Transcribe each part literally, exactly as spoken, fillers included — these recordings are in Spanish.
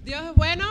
¿Dios es bueno?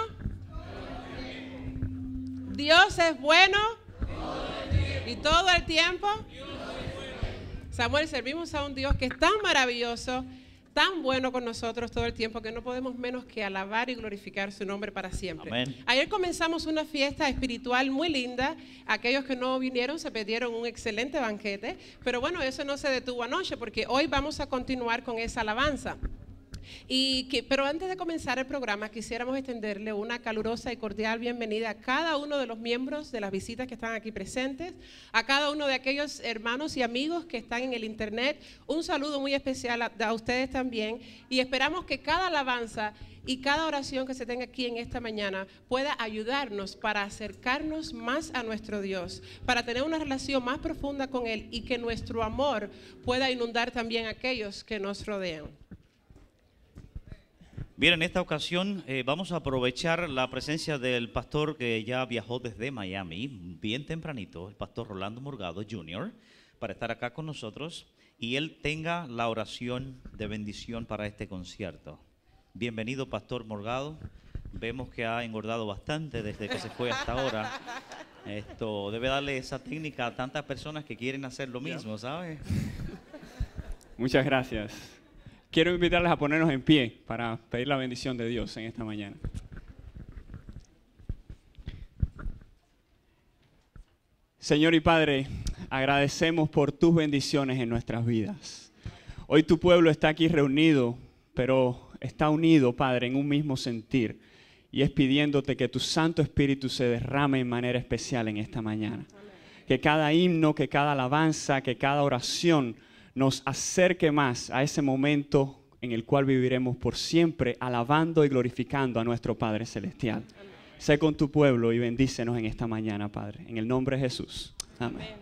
¿Dios es bueno? ¿Y todo el tiempo? Samuel, servimos a un Dios que es tan maravilloso, tan bueno con nosotros todo el tiempo, que no podemos menos que alabar y glorificar su nombre para siempre. Amén. Ayer comenzamos una fiesta espiritual muy linda. Aquellos que no vinieron se perdieron un excelente banquete, pero bueno, eso no se detuvo anoche, porque hoy vamos a continuar con esa alabanza. Y que, pero antes de comenzar el programa, quisiéramos extenderle una calurosa y cordial bienvenida a cada uno de los miembros de las visitas que están aquí presentes, a cada uno de aquellos hermanos y amigos que están en el internet. Un saludo muy especial a, a ustedes también, y esperamos que cada alabanza y cada oración que se tenga aquí en esta mañana pueda ayudarnos para acercarnos más a nuestro Dios, para tener una relación más profunda con Él, y que nuestro amor pueda inundar también a aquellos que nos rodean. Bien, en esta ocasión eh, vamos a aprovechar la presencia del pastor que ya viajó desde Miami, bien tempranito, el pastor Rolando Morgado junior, para estar acá con nosotros, y él tenga la oración de bendición para este concierto. Bienvenido, pastor Morgado. Vemos que ha engordado bastante desde que se fue hasta ahora. Esto debe darle esa técnica a tantas personas que quieren hacer lo mismo, ¿sabes? Muchas gracias. Quiero invitarles a ponernos en pie para pedir la bendición de Dios en esta mañana. Señor y Padre, agradecemos por tus bendiciones en nuestras vidas. Hoy tu pueblo está aquí reunido, pero está unido, Padre, en un mismo sentir, y es pidiéndote que tu Santo Espíritu se derrame en manera especial en esta mañana. Que cada himno, que cada alabanza, que cada oración nos acerque más a ese momento en el cual viviremos por siempre, alabando y glorificando a nuestro Padre Celestial. Amén. Sé con tu pueblo y bendícenos en esta mañana, Padre. En el nombre de Jesús. Amén. Amén.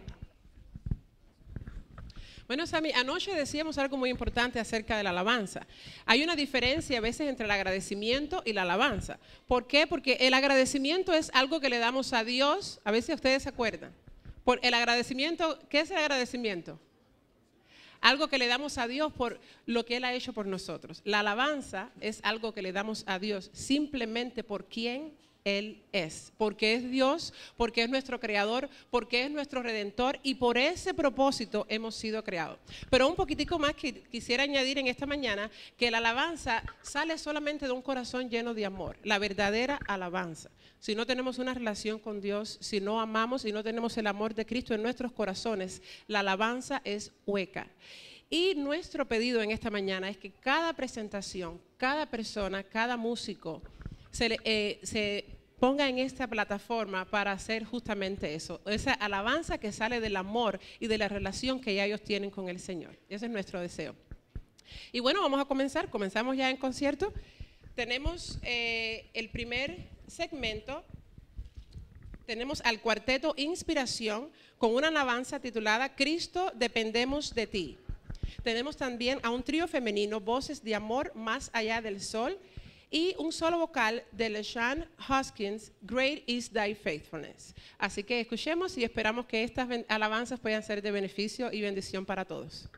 Bueno, Sammy, anoche decíamos algo muy importante acerca de la alabanza. Hay una diferencia a veces entre el agradecimiento y la alabanza. ¿Por qué? Porque el agradecimiento es algo que le damos a Dios. A ver si ustedes se acuerdan. Por el agradecimiento, ¿qué es el agradecimiento? Algo que le damos a Dios por lo que Él ha hecho por nosotros. La alabanza es algo que le damos a Dios simplemente por quien Él es. Porque es Dios, porque es nuestro creador, porque es nuestro redentor, y por ese propósito hemos sido creados. Pero un poquitico más que quisiera añadir en esta mañana, que la alabanza sale solamente de un corazón lleno de amor. La verdadera alabanza. Si no tenemos una relación con Dios, si no amamos, si no tenemos el amor de Cristo en nuestros corazones, la alabanza es hueca. Y nuestro pedido en esta mañana es que cada presentación, cada persona, cada músico se, le, eh, se ponga en esta plataforma para hacer justamente eso. Esa alabanza que sale del amor y de la relación que ya ellos tienen con el Señor. Ese es nuestro deseo. Y bueno, vamos a comenzar. Comenzamos ya en concierto. Tenemos eh, el primer segmento. Tenemos al cuarteto Inspiración con una alabanza titulada Cristo, dependemos de ti. Tenemos también a un trío femenino, Voces de Amor Más Allá del Sol, y un solo vocal de LeSean Hoskins, Great is Thy Faithfulness. Así que escuchemos y esperamos que estas alabanzas puedan ser de beneficio y bendición para todos.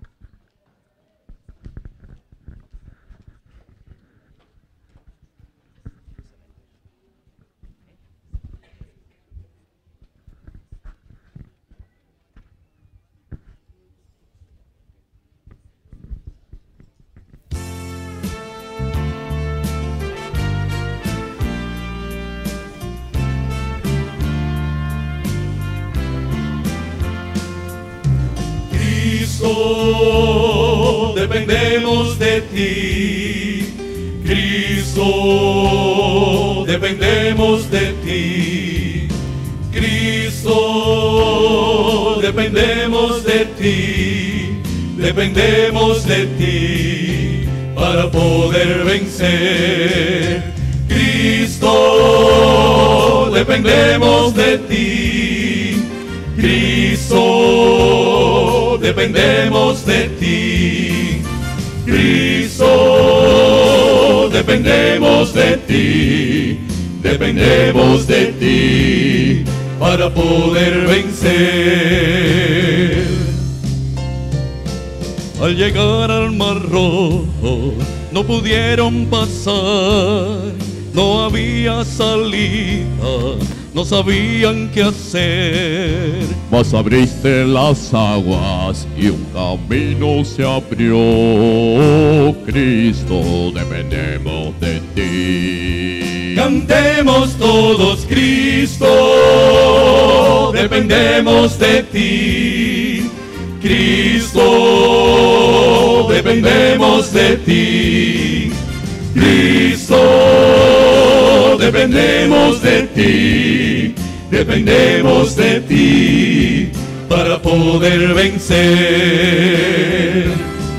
Cristo, dependemos de ti. Cristo, dependemos de ti. Cristo, dependemos de ti. Dependemos de ti para poder vencer. Cristo, dependemos de ti. Cristo, dependemos de ti. Cristo, dependemos de ti. Dependemos de ti para poder vencer. Al llegar al Mar Rojo no pudieron pasar no había salida, no sabían qué hacer. Mas abriste las aguas y un camino se abrió. Cristo, dependemos de ti. Cantemos todos, Cristo, dependemos de ti. Cristo, dependemos de ti. Cristo, dependemos de ti. Dependemos de ti para poder vencer.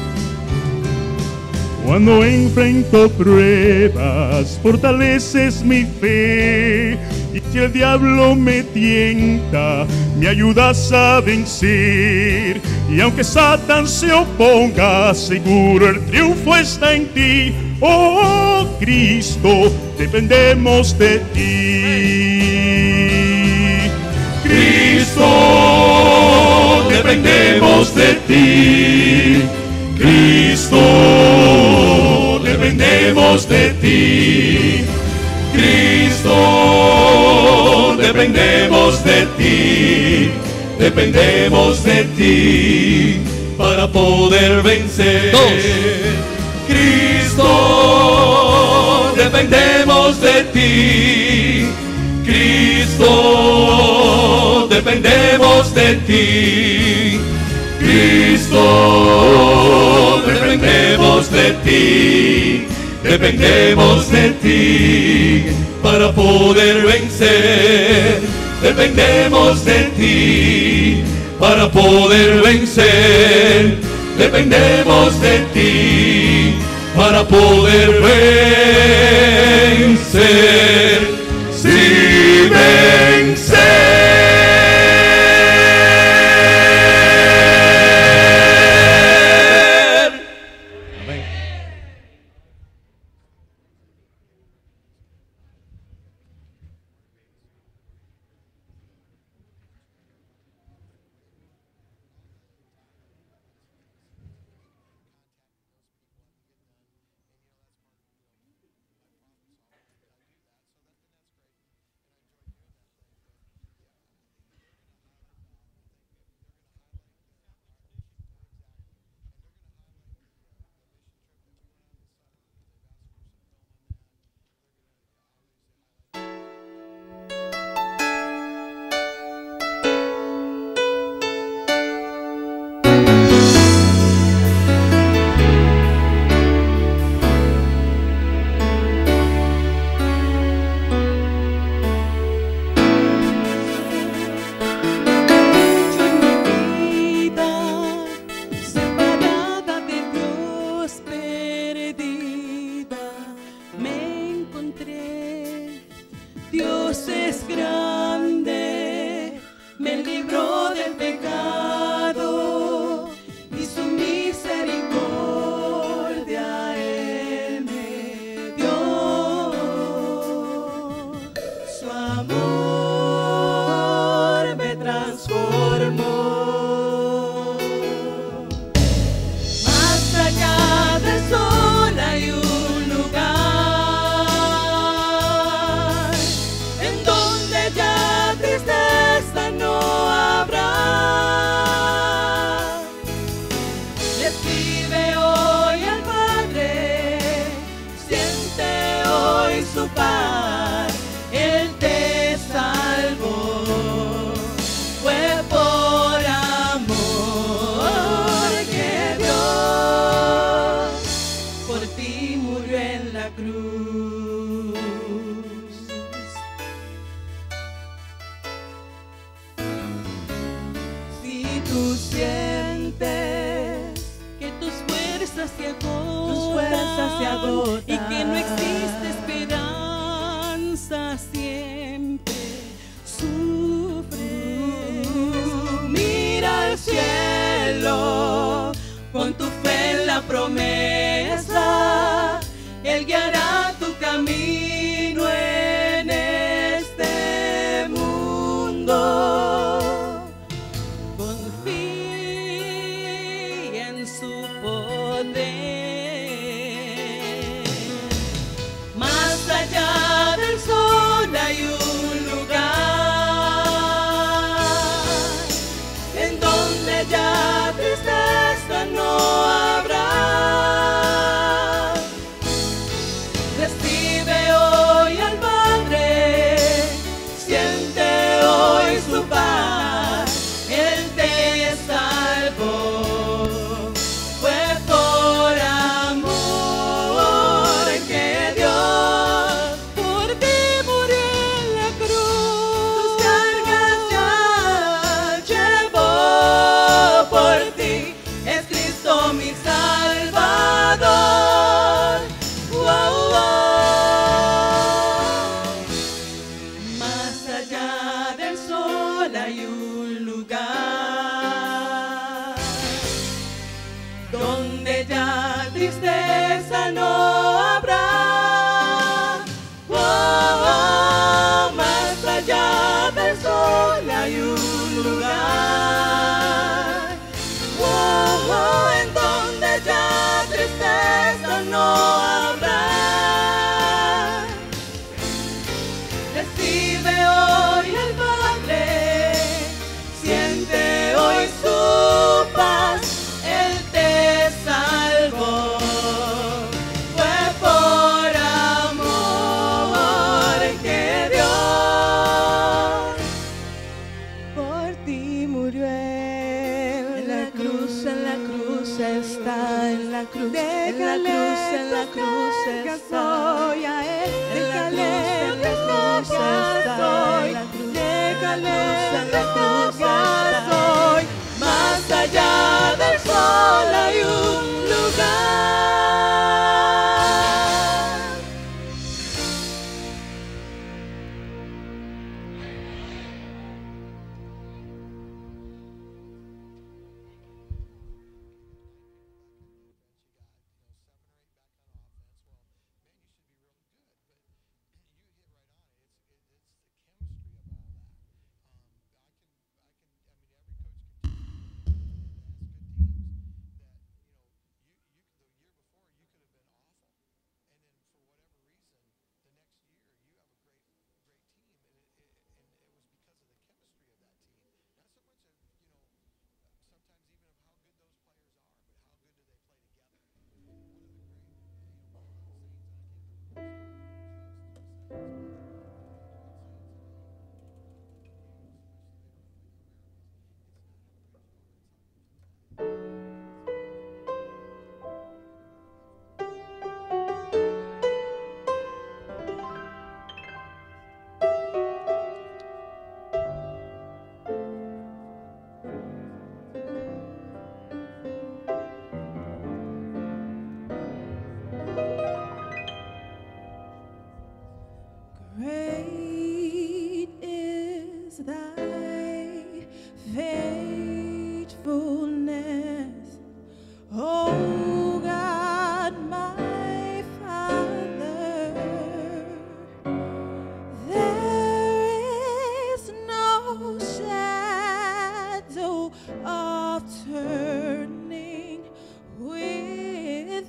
Cuando enfrento pruebas, fortaleces mi fe. Y si el diablo me tienta, me ayudas a vencer. Y aunque Satán se oponga, seguro el triunfo está en ti. Oh Cristo, dependemos de ti. Cristo, dependemos de ti. Cristo, dependemos de ti. Cristo, dependemos de ti. Dependemos de ti para poder vencer. Dos. Cristo, dependemos de ti. Cristo, dependemos de ti. Cristo, dependemos de ti. Dependemos de ti para poder vencer. Dependemos de ti para poder vencer. Dependemos de ti para poder vencer. Sí, vencer. Más allá oh mi Salvador. Oh, oh. Más allá del sol hay un lugar donde ya tristeza no habrá. Oh, oh, más allá del sol hay un lugar, oh, oh, en donde ya tristeza no habrá. Recibe hoy el Padre, siente hoy su paz, Él te salvó. Fue por amor que Dios por ti murió. En la cruz, en la cruz está, en la cruz, en la cruz, en la cruz está. En la cruz, en la cruz está. Déjale, en la cruz estoy. Más allá del sol hay un lugar. Great is thy faithfulness, O God, my Father. There is no shadow of turning with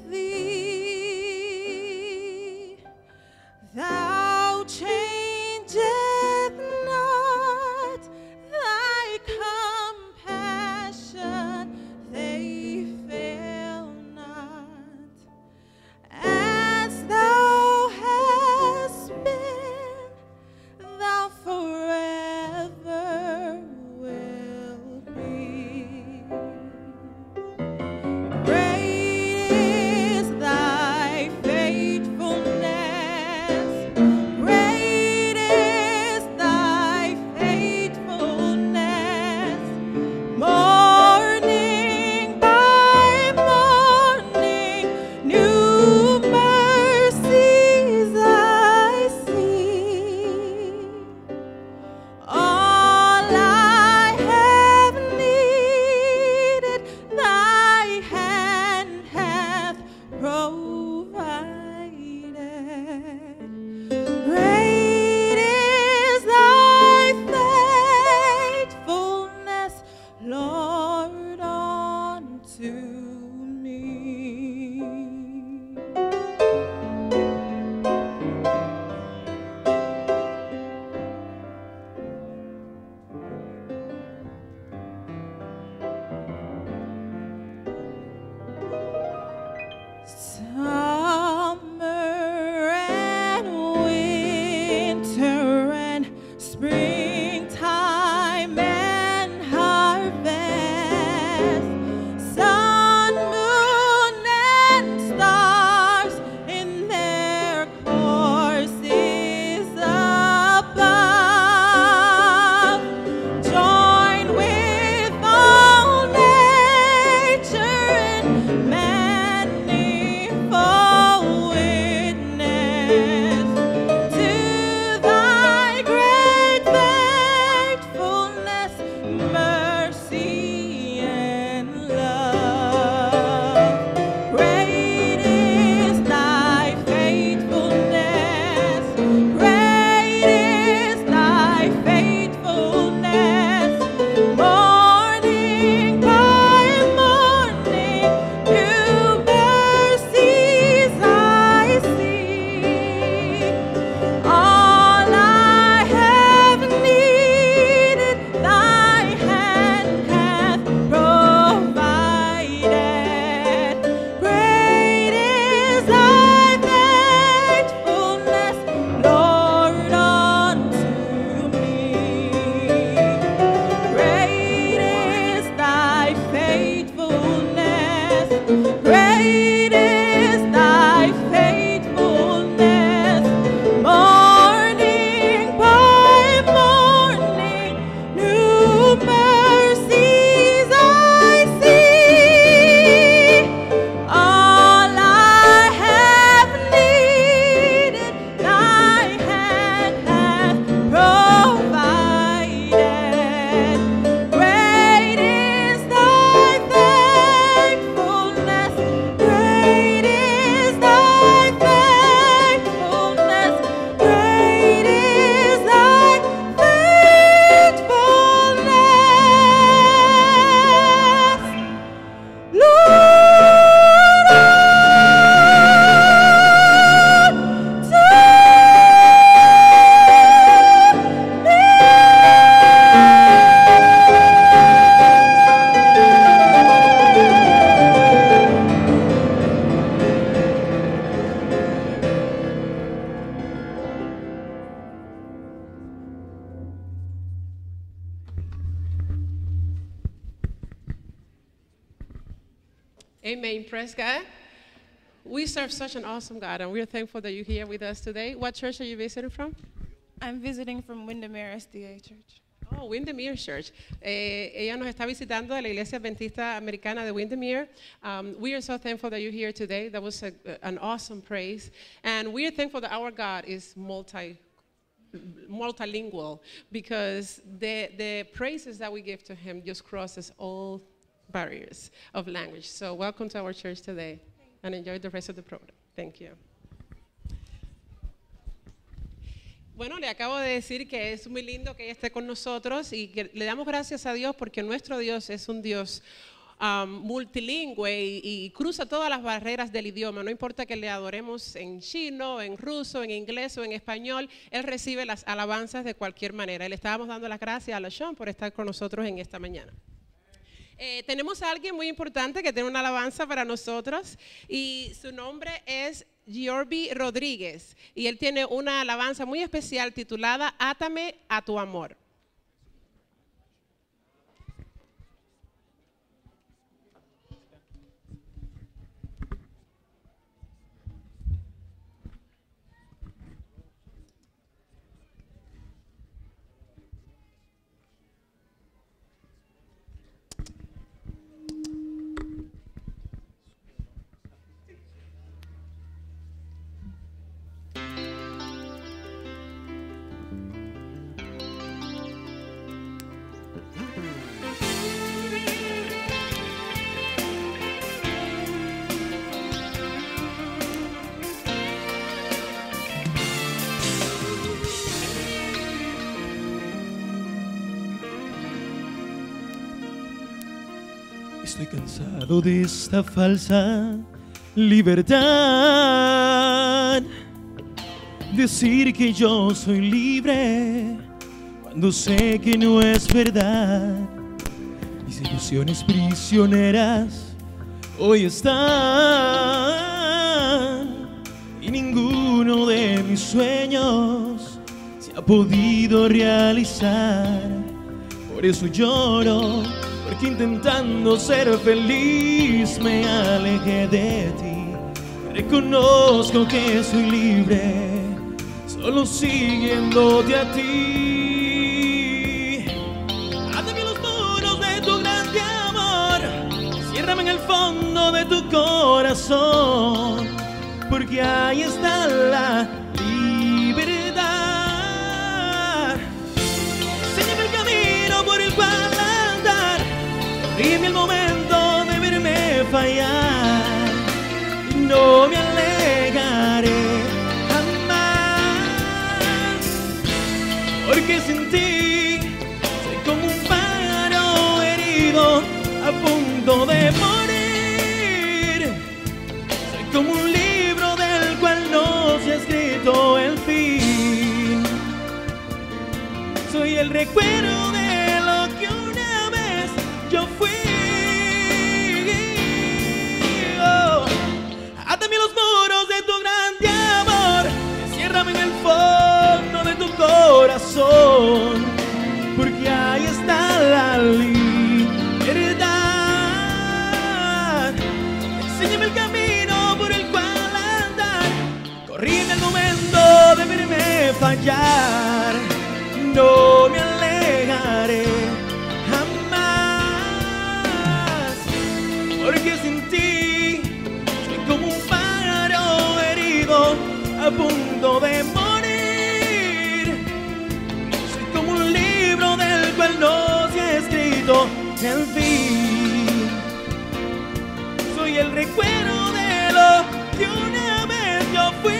thee. Thou changeth not, thy compassion, they fail not. As thou hast been, thou forever wilt be. Great is thy faithfulness. Great is thy faithfulness. Morning by morning, new mercies I see. All I have needed, thy hand hath provided. Great is thy faithfulness, Lord, unto me. Summer and winter and springtime and harvest, sun, moon, and stars in their courses above, join with all nature in Amen. Praise God. We serve such an awesome God, and we're thankful that you're here with us today. What church are you visiting from? I'm visiting from Windermere S D A Church. Oh, Windermere Church. Eh, ella nos está visitando de la Iglesia Adventista Americana de Windermere. Um, we are so thankful that you're here today. That was a, an awesome praise. And we are thankful that our God is multi multilingual, because the, the praises that we give to him just crosses all barriers of language. So welcome to our church today, and enjoy the rest of the program. Thank you. Bueno, le acabo de decir que es muy lindo que ella esté con nosotros y que le damos gracias a Dios porque nuestro Dios es un Dios um, multilingüe y, y cruza todas las barreras del idioma. No importa que le adoremos en chino, en ruso, en inglés o en español, Él recibe las alabanzas de cualquier manera. Y le estábamos dando las gracias a LaShawn por estar con nosotros en esta mañana. Eh, tenemos a alguien muy importante que tiene una alabanza para nosotros y su nombre es Giorbi Rodríguez y él tiene una alabanza muy especial titulada Átame a tu amor. Estoy cansado de esta falsa libertad. Decir que yo soy libre cuando sé que no es verdad. Mis ilusiones prisioneras hoy están y ninguno de mis sueños se ha podido realizar. Por eso lloro, porque intentando ser feliz me alejé de ti. Reconozco que soy libre, solo siguiéndote a ti. Átame los muros de tu grande amor, ciérrame en el fondo de tu corazón, porque ahí está la libertad. Enséñame el camino por el cual corrige el momento de verme fallar, y no me alejaré jamás, porque sin ti soy como un pájaro herido a punto de morir. Soy como un libro del cual no se ha escrito el fin. Soy el recuerdo de lo que una vez yo fui. Oh, átame los muros de tu grande amor, enciérrame en el fondo de tu corazón, porque ahí está la libertad. Enséñame el camino por el cual andar, corrige el momento de verme fallar, no me alejaré jamás, porque sin ti soy como un pájaro herido a punto de morir. Soy como un libro del cual no se ha escrito el fin. Soy el recuerdo de lo que una vez yo fui.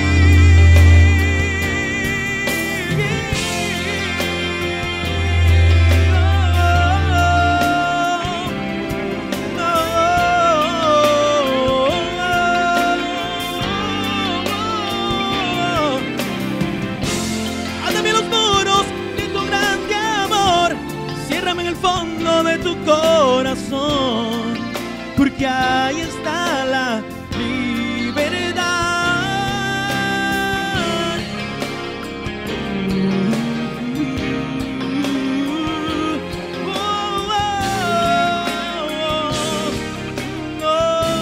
En el fondo de tu corazón, porque ahí está la libertad. Oh, oh, oh, oh.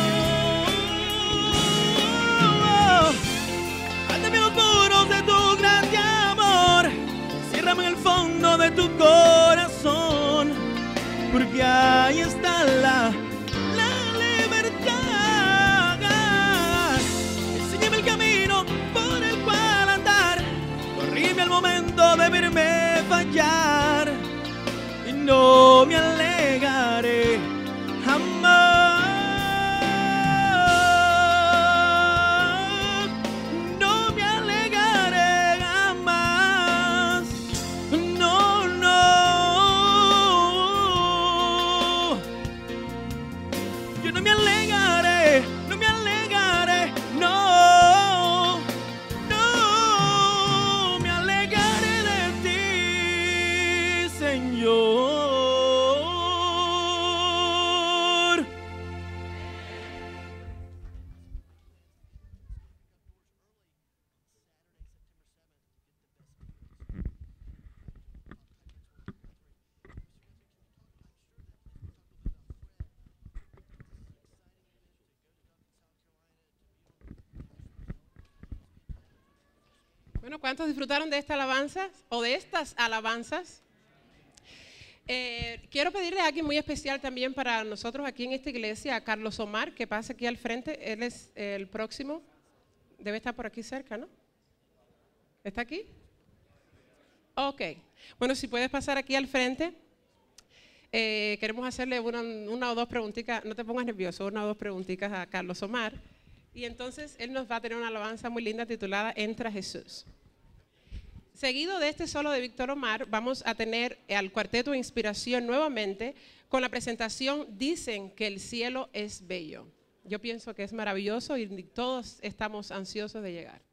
Bueno, ¿cuántos disfrutaron de esta alabanza o de estas alabanzas? Eh, quiero pedirle a alguien muy especial también para nosotros aquí en esta iglesia, a Carlos Omar, que pase aquí al frente. Él es el próximo, debe estar por aquí cerca, ¿no? ¿Está aquí? Ok. Bueno, si puedes pasar aquí al frente. Eh, queremos hacerle una, una o dos preguntitas, no te pongas nervioso, una o dos preguntitas a Carlos Omar. Y entonces él nos va a tener una alabanza muy linda titulada Entra Jesús. Seguido de este solo de Víctor Omar, vamos a tener al Cuarteto Inspiración nuevamente con la presentación Dicen que el cielo es bello. Yo pienso que es maravilloso y todos estamos ansiosos de llegar.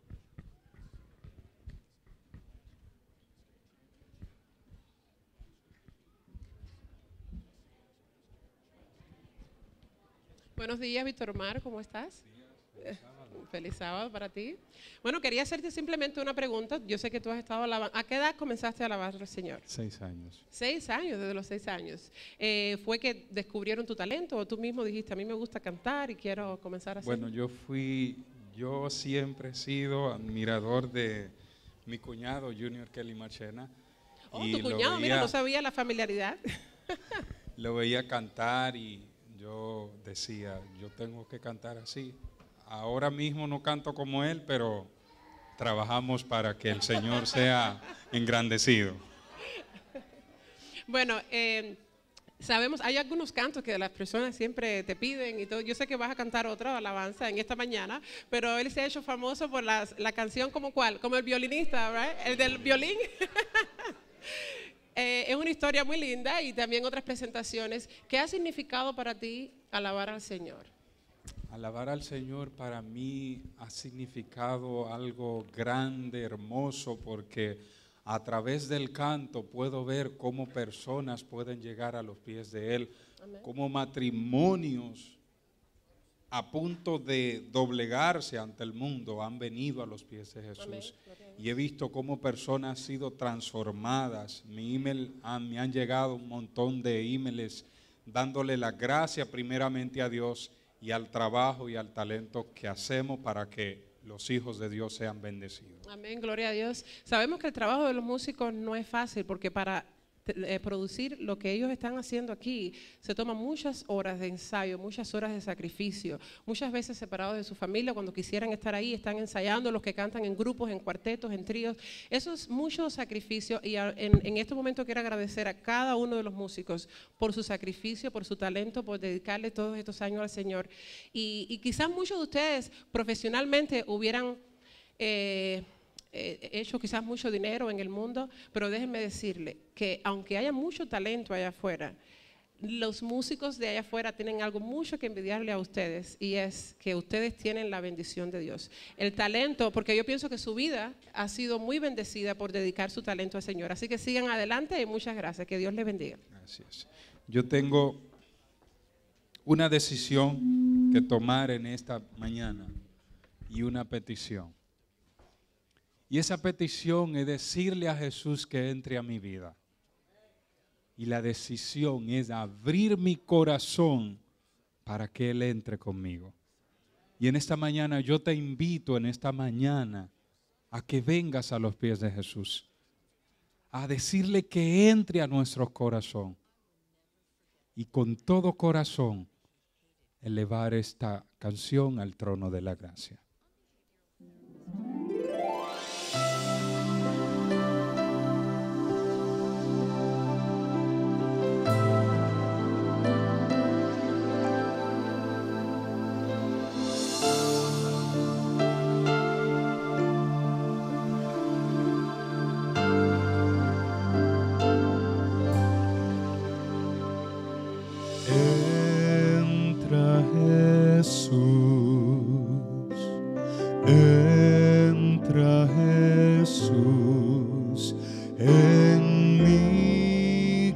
Buenos días, Víctor Omar, ¿cómo estás? Feliz sábado. Feliz sábado para ti. Bueno, quería hacerte simplemente una pregunta. Yo sé que tú has estado alabando. ¿A qué edad comenzaste a alabar al Señor? Seis años. Seis años, desde los seis años. Eh, ¿Fue que descubrieron tu talento o tú mismo dijiste, a mí me gusta cantar y quiero comenzar a hacer? Bueno, yo fui, yo siempre he sido admirador de mi cuñado Junior Kelly Marchena. Oh, y tu cuñado, veía, mira, no sabía la familiaridad. Lo veía cantar y yo decía, yo tengo que cantar así. Ahora mismo no canto como él, pero trabajamos para que el Señor sea engrandecido. Bueno, eh, sabemos, hay algunos cantos que las personas siempre te piden y todo. Yo sé que vas a cantar otra alabanza en esta mañana, pero él se ha hecho famoso por las, la canción como cuál, como el violinista, ¿right? El del violín. Eh, es una historia muy linda y también otras presentaciones. ¿Qué ha significado para ti alabar al Señor? Alabar al Señor para mí ha significado algo grande, hermoso, porque a través del canto puedo ver cómo personas pueden llegar a los pies de Él, Amén. Cómo matrimonios a punto de doblegarse ante el mundo han venido a los pies de Jesús. Y he visto cómo personas han sido transformadas. Mi email, han, me han llegado un montón de emails dándole la gracia primeramente a Dios y al trabajo y al talento que hacemos para que los hijos de Dios sean bendecidos. Amén, gloria a Dios. Sabemos que el trabajo de los músicos no es fácil porque para Eh, producir lo que ellos están haciendo aquí se toma muchas horas de ensayo, muchas horas de sacrificio, muchas veces separados de su familia. Cuando quisieran estar ahí están ensayando, los que cantan en grupos, en cuartetos, en tríos. Eso es mucho sacrificio y a, en, en este momento quiero agradecer a cada uno de los músicos por su sacrificio, por su talento, por dedicarle todos estos años al Señor. Y, y quizás muchos de ustedes profesionalmente hubieran eh, Eh, hecho quizás mucho dinero en el mundo, pero déjenme decirle que aunque haya mucho talento allá afuera, los músicos de allá afuera tienen algo mucho que envidiarle a ustedes y es que ustedes tienen la bendición de Dios. El talento, porque yo pienso que su vida ha sido muy bendecida por dedicar su talento al Señor. Así que sigan adelante y muchas gracias. Que Dios les bendiga. Gracias. Yo tengo una decisión que tomar en esta mañana y una petición. Y esa petición es decirle a Jesús que entre a mi vida. Y la decisión es abrir mi corazón para que Él entre conmigo. Y en esta mañana yo te invito en esta mañana a que vengas a los pies de Jesús. A decirle que entre a nuestro corazón. Y con todo corazón elevar esta canción al trono de la gracia. Entra Jesús en mi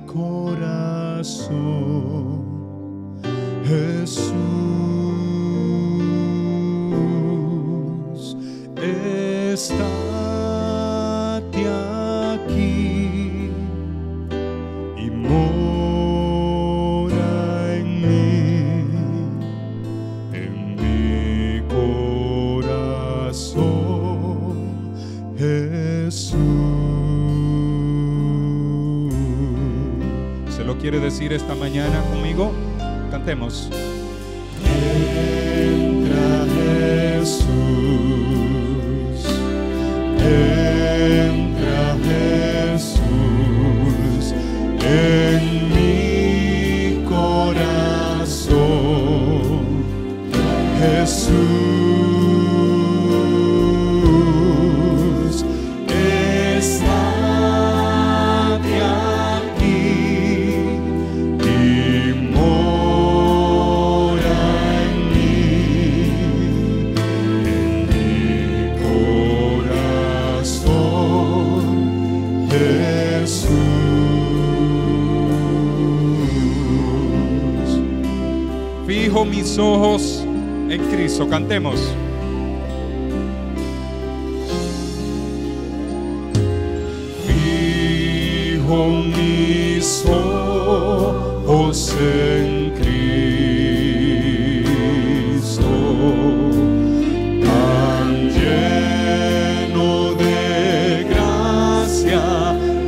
corazón, Jesús, estate aquí y mora en mí, en mi corazón. Hey. quiere decir esta mañana conmigo? Cantemos. Entra Jesús, entra Jesús en mi corazón. Jesús, estate aquí y mora en mí, en mi corazón, Jesús. Fijo mis ojos en Cristo. Cantemos. Fijo mis ojos en Cristo, tan lleno de gracia y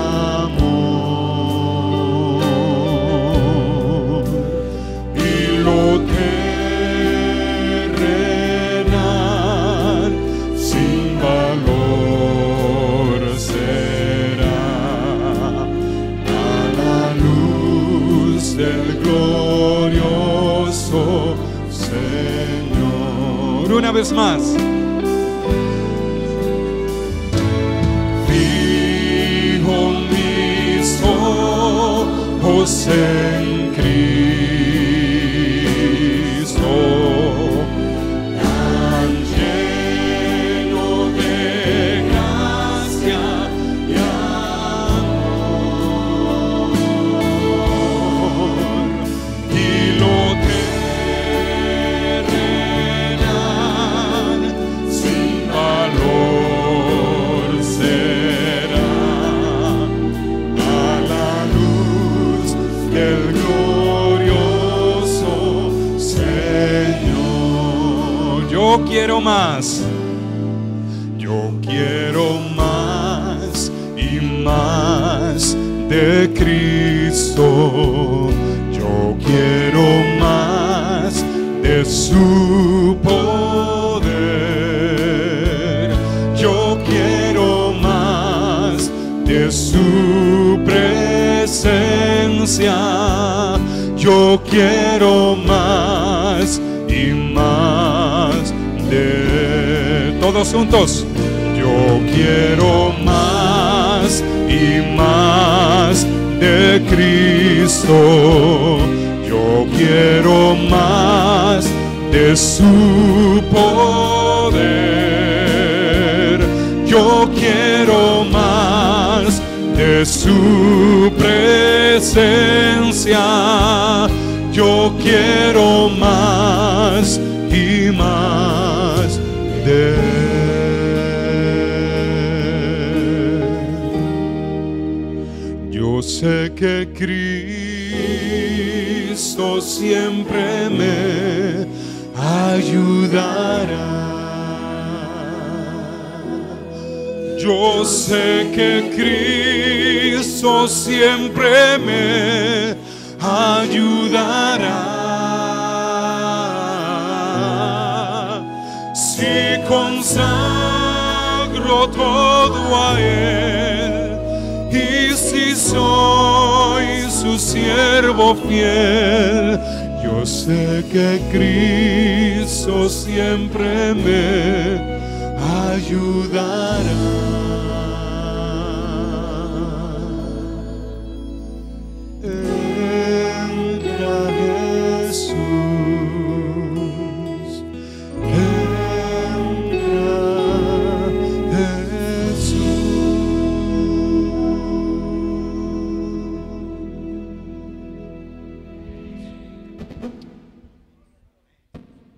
amor, y lo terrenal sin valor será a la luz del glorioso Señor. Una vez más. Fijo mis ojos en Cristo, tan lleno de gracia y amor, y lo terrenal sin valor será a la luz del glorioso Señor. Yo quiero más. Yo quiero más y más de Cristo. Yo quiero más de su poder. Yo quiero más de su presencia. Yo quiero más y más de... Todos juntos. Yo quiero más y más de Cristo. Yo quiero más de su poder. Yo quiero más de su presencia. Yo quiero más y más de él. Yo sé que Cristo siempre me ayudará. Yo sé que Cristo siempre me ayudará. Si consagro todo a Él y si soy su siervo fiel, yo sé que Cristo siempre me ayudará. Entra Jesús, entra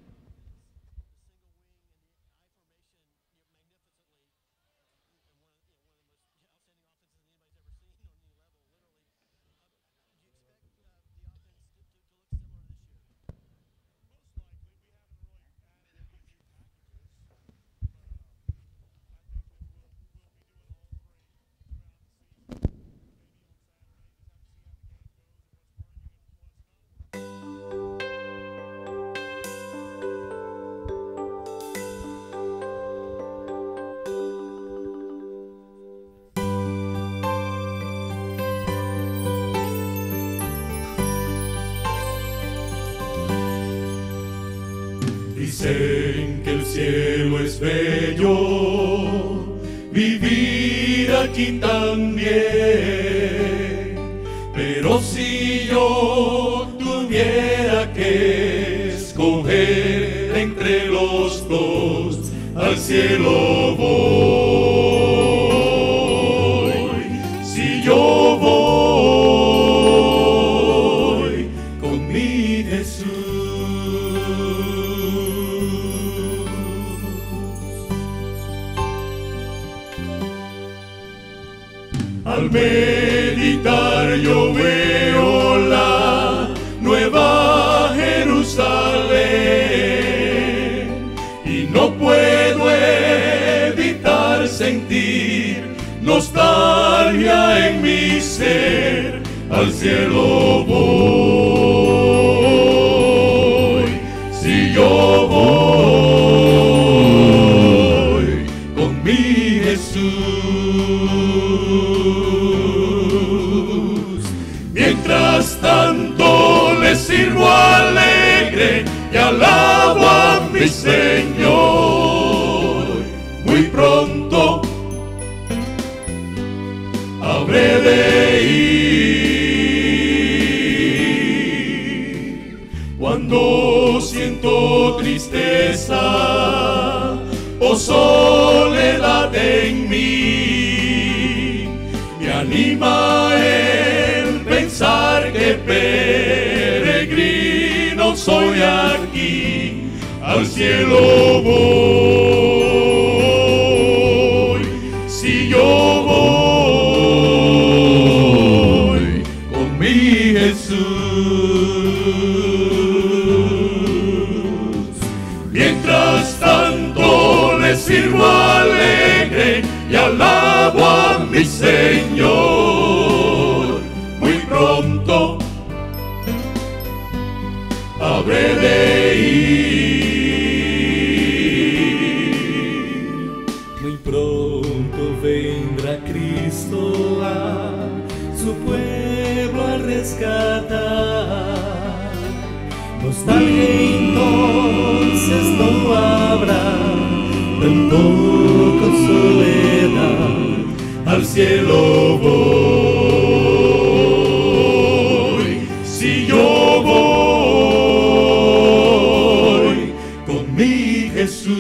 Jesús. Dicen que el cielo es bello, vivir aquí también. Pero si yo tuviera que escoger entre los dos, al cielo voy. Si yo voy con mi Jesús. Al meditar yo veo la nueva Jerusalén y no puedo evitar sentir nostalgia en mi ser. Al cielo voy, si yo voy con mi Jesús. Mientras tanto le sirvo alegre y alabo a mi Señor. Muy pronto habré de ir. Cuando siento tristeza o soledad en mí, me anima el pensar que peregrino soy aquí. Al cielo voy, si yo voy con mi Jesús. Mientras tanto le sirvo alegre y alabo a mi Señor. Muy pronto habré de ir. Muy pronto vendrá Cristo a su pueblo a rescatar. Nostalgia entonces no habrá, tampoco soledad. Al cielo voy, si yo voy con mi Jesús.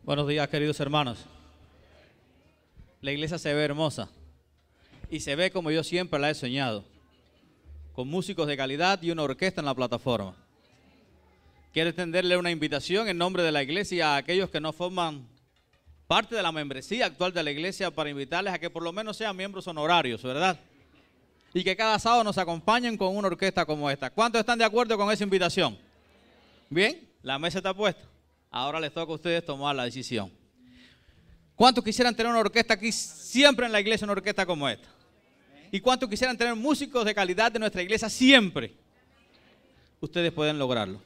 Buenos días, queridos hermanos. La iglesia se ve hermosa y se ve como yo siempre la he soñado, con músicos de calidad y una orquesta en la plataforma. Quiero extenderle una invitación en nombre de la iglesia a aquellos que no forman parte de la membresía actual de la iglesia para invitarles a que por lo menos sean miembros honorarios, ¿verdad? Y que cada sábado nos acompañen con una orquesta como esta. ¿Cuántos están de acuerdo con esa invitación? Bien, la mesa está puesta. Ahora les toca a ustedes tomar la decisión. ¿Cuántos quisieran tener una orquesta aquí siempre en la iglesia, una orquesta como esta? ¿Y cuántos quisieran tener músicos de calidad de nuestra iglesia siempre? Ustedes pueden lograrlo.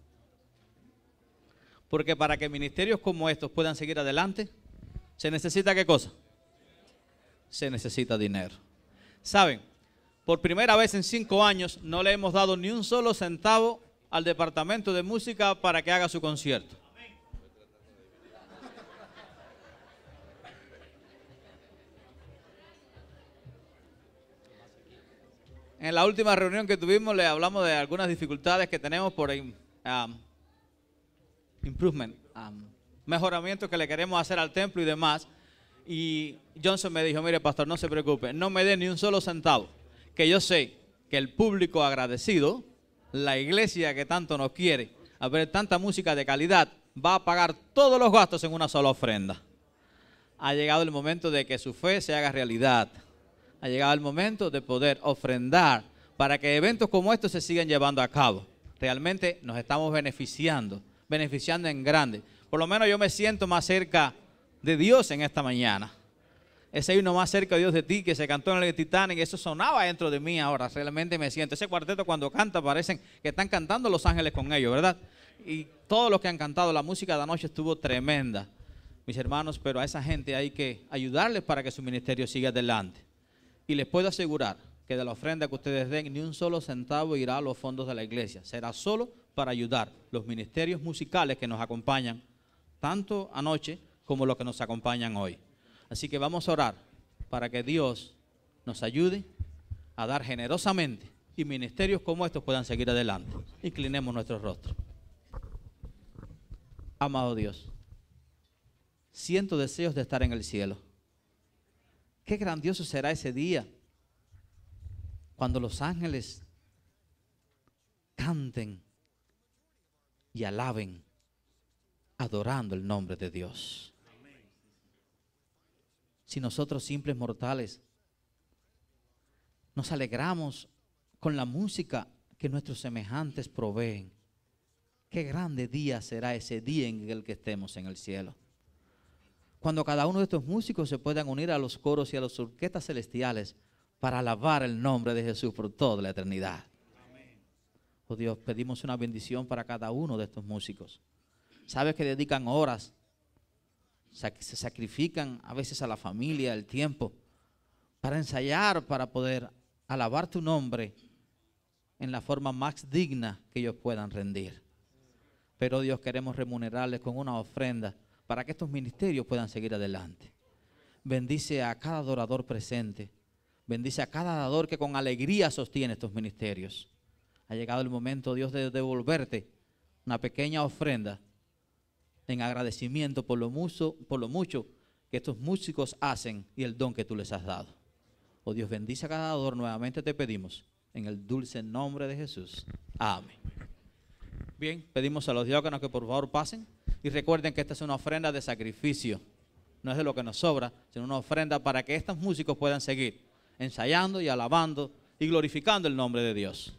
Porque para que ministerios como estos puedan seguir adelante, ¿se necesita qué cosa? Se necesita dinero. ¿Saben? Por primera vez en cinco años no le hemos dado ni un solo centavo al departamento de música para que haga su concierto. En la última reunión que tuvimos le hablamos de algunas dificultades que tenemos por um, improvement, um, mejoramientos que le queremos hacer al templo y demás. Y Johnson me dijo, mire pastor, no se preocupe, no me dé ni un solo centavo, que yo sé que el público agradecido, la iglesia que tanto nos quiere, a ver tanta música de calidad, va a pagar todos los gastos en una sola ofrenda. Ha llegado el momento de que su fe se haga realidad. Ha llegado el momento de poder ofrendar para que eventos como estos se sigan llevando a cabo. Realmente nos estamos beneficiando, beneficiando en grande. Por lo menos yo me siento más cerca de Dios en esta mañana. Ese himno más cerca de Dios de ti que se cantó en el Titanic, eso sonaba dentro de mí ahora. Realmente me siento. Ese cuarteto cuando canta parecen que están cantando Los Ángeles con ellos, ¿verdad? Y todos los que han cantado, la música de anoche estuvo tremenda, mis hermanos, pero a esa gente hay que ayudarles para que su ministerio siga adelante. Y les puedo asegurar que de la ofrenda que ustedes den, ni un solo centavo irá a los fondos de la iglesia. Será solo para ayudar los ministerios musicales que nos acompañan, tanto anoche como los que nos acompañan hoy. Así que vamos a orar para que Dios nos ayude a dar generosamente y ministerios como estos puedan seguir adelante. Inclinemos nuestros rostros. Amado Dios, siento deseos de estar en el cielo. Qué grandioso será ese día cuando los ángeles canten y alaben, adorando el nombre de Dios. Si nosotros simples mortales nos alegramos con la música que nuestros semejantes proveen, qué grande día será ese día en el que estemos en el cielo. Cuando cada uno de estos músicos se puedan unir a los coros y a las orquestas celestiales para alabar el nombre de Jesús por toda la eternidad. Amén. Oh Dios, pedimos una bendición para cada uno de estos músicos. Sabes que dedican horas, se sacrifican a veces a la familia, el tiempo, para ensayar, para poder alabar tu nombre en la forma más digna que ellos puedan rendir. Pero Dios, queremos remunerarles con una ofrenda para que estos ministerios puedan seguir adelante. Bendice a cada adorador presente. Bendice a cada adorador que con alegría sostiene estos ministerios. Ha llegado el momento, Dios, de devolverte una pequeña ofrenda en agradecimiento por lo mucho, por lo mucho que estos músicos hacen y el don que tú les has dado. Oh Dios, bendice a cada adorador. Nuevamente te pedimos en el dulce nombre de Jesús. Amén. Bien, pedimos a los diáconos que por favor pasen. Y recuerden que esta es una ofrenda de sacrificio. No es de lo que nos sobra, sino una ofrenda para que estos músicos puedan seguir ensayando y alabando y glorificando el nombre de Dios.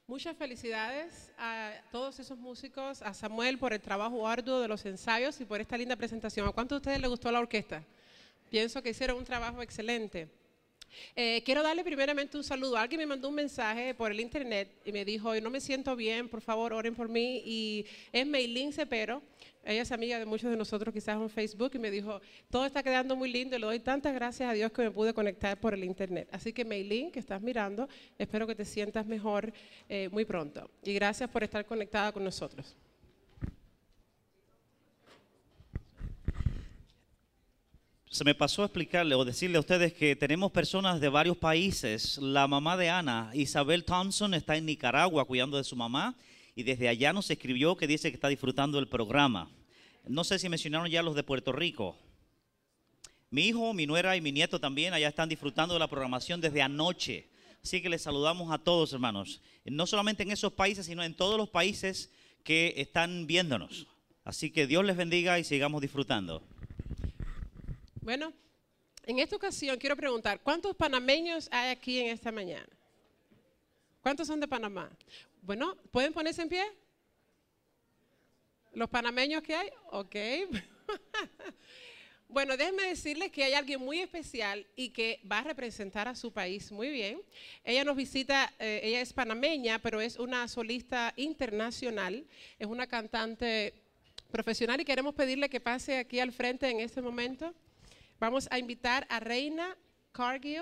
Muchas felicidades a todos esos músicos, a Samuel por el trabajo arduo de los ensayos y por esta linda presentación. ¿A cuántos de ustedes les gustó la orquesta? Pienso que hicieron un trabajo excelente. Eh, quiero darle primeramente un saludo. Alguien me mandó un mensaje por el internet y me dijo, no me siento bien, por favor, oren por mí. Y es Meilín Cepero. Ella es amiga de muchos de nosotros, quizás en Facebook, y me dijo, todo está quedando muy lindo y le doy tantas gracias a Dios que me pude conectar por el internet. Así que Meilín, que estás mirando, espero que te sientas mejor eh, muy pronto. Y gracias por estar conectada con nosotros. Se me pasó a explicarle o decirle a ustedes que tenemos personas de varios países. La mamá de Ana, Isabel Thompson, está en Nicaragua cuidando de su mamá y desde allá nos escribió que dice que está disfrutando del programa. No sé si mencionaron ya los de Puerto Rico. Mi hijo, mi nuera y mi nieto también allá están disfrutando de la programación desde anoche. Así que les saludamos a todos, hermanos. No solamente en esos países, sino en todos los países que están viéndonos. Así que Dios les bendiga y sigamos disfrutando. Bueno, en esta ocasión quiero preguntar, ¿cuántos panameños hay aquí en esta mañana? ¿Cuántos son de Panamá? Bueno, ¿pueden ponerse en pie? ¿Los panameños que hay? Ok. Bueno, déjenme decirles que hay alguien muy especial y que va a representar a su país muy bien. Ella nos visita, eh, ella es panameña, pero es una solista internacional, es una cantante profesional y queremos pedirle que pase aquí al frente en este momento. Vamos a invitar a Reina Cargill.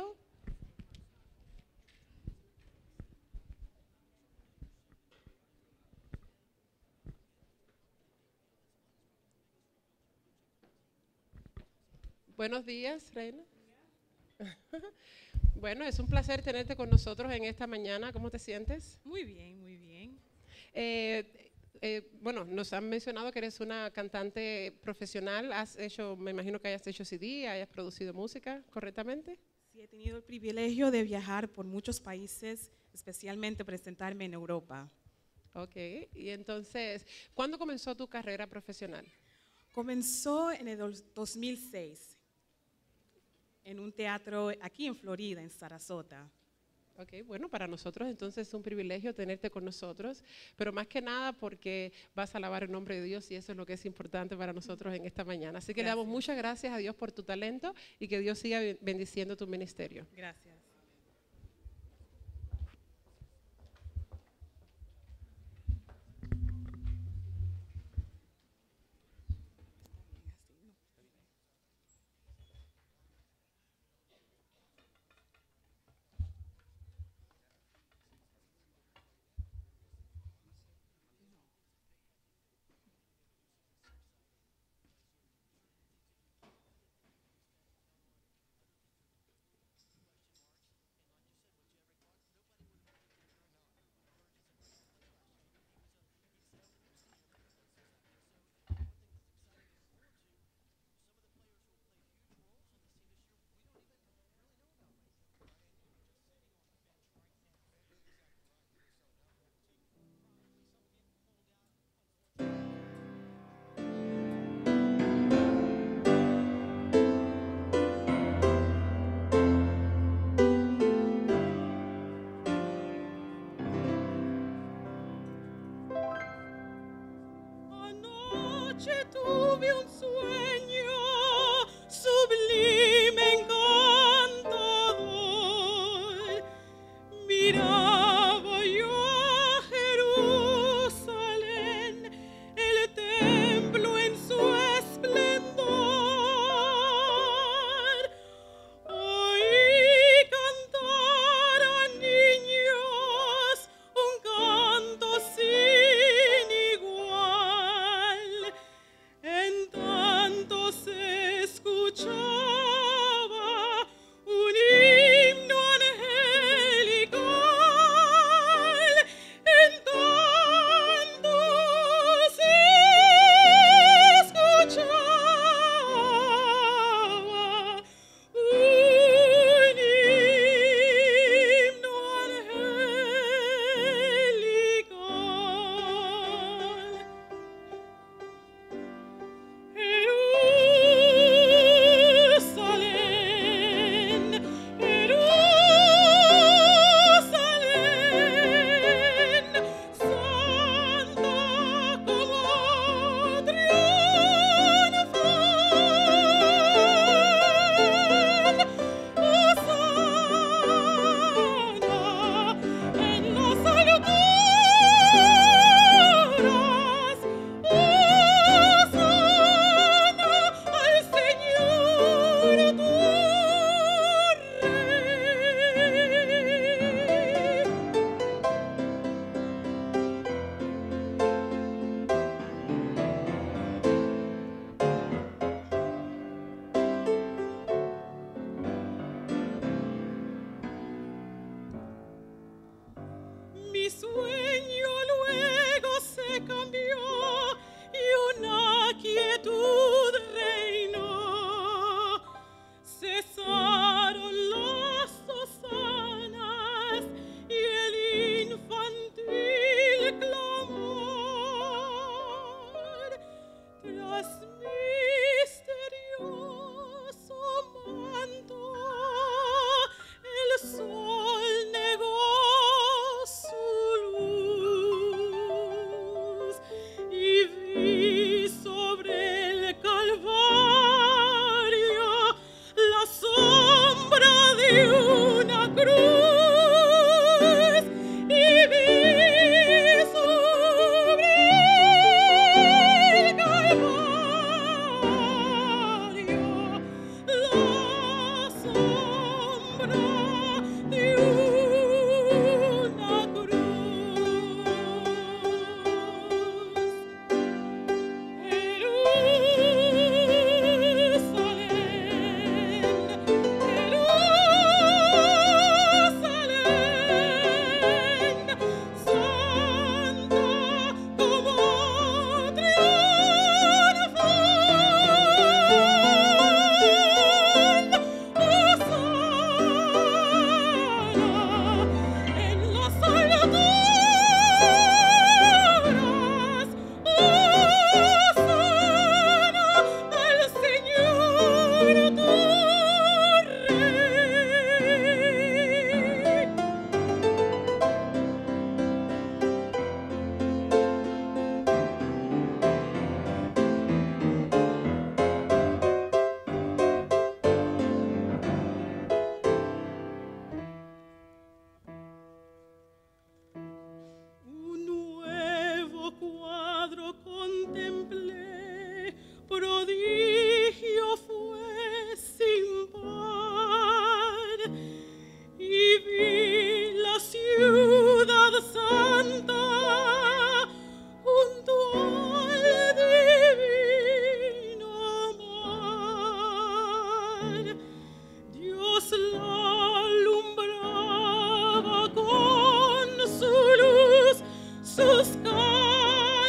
Buenos días, Reina. Bueno, es un placer tenerte con nosotros en esta mañana. ¿Cómo te sientes? Muy bien, muy bien. Eh, Eh, bueno, nos han mencionado que eres una cantante profesional. Has hecho, me imagino que hayas hecho C D, hayas producido música, ¿correctamente? Sí, he tenido el privilegio de viajar por muchos países, especialmente presentarme en Europa. Ok, y entonces, ¿cuándo comenzó tu carrera profesional? Comenzó en el dos mil seis, en un teatro aquí en Florida, en Sarasota. Ok, bueno, para nosotros entonces es un privilegio tenerte con nosotros, pero más que nada porque vas a alabar el nombre de Dios y eso es lo que es importante para nosotros en esta mañana. Así que gracias. Le damos muchas gracias a Dios por tu talento y que Dios siga bendiciendo tu ministerio. Gracias. Tuve un sueño sublime, encantador. Miraba yo a Jerusalén, el templo en su esplendor. Oí cantar a niños un canto sin igual. En tanto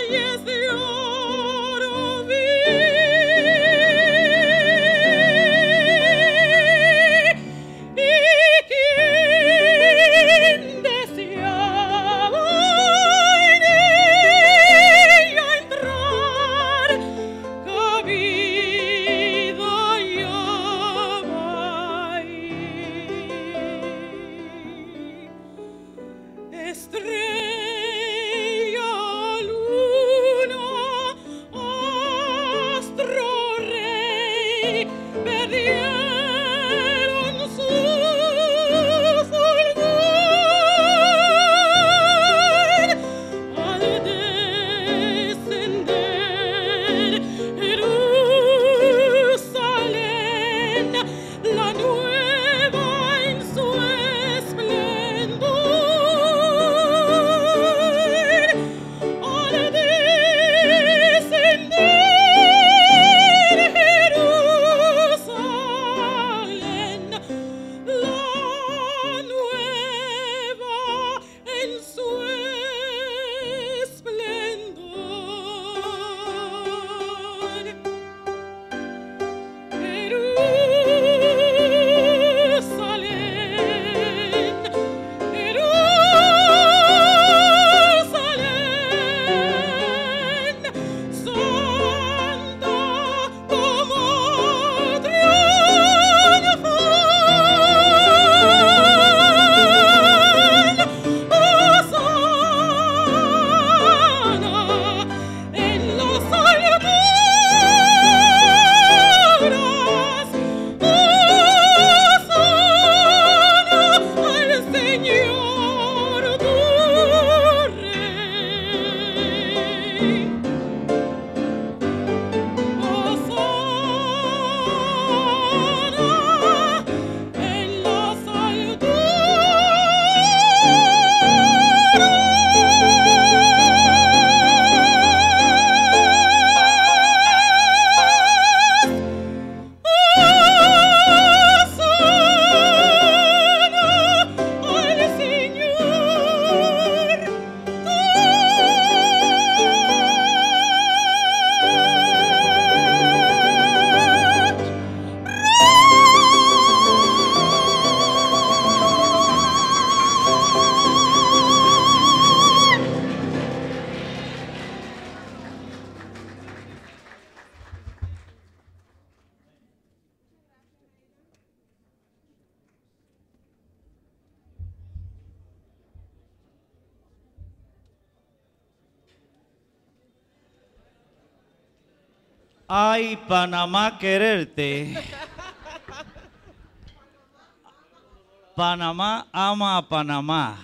Ay, Panamá quererte. Panamá ama a Panamá.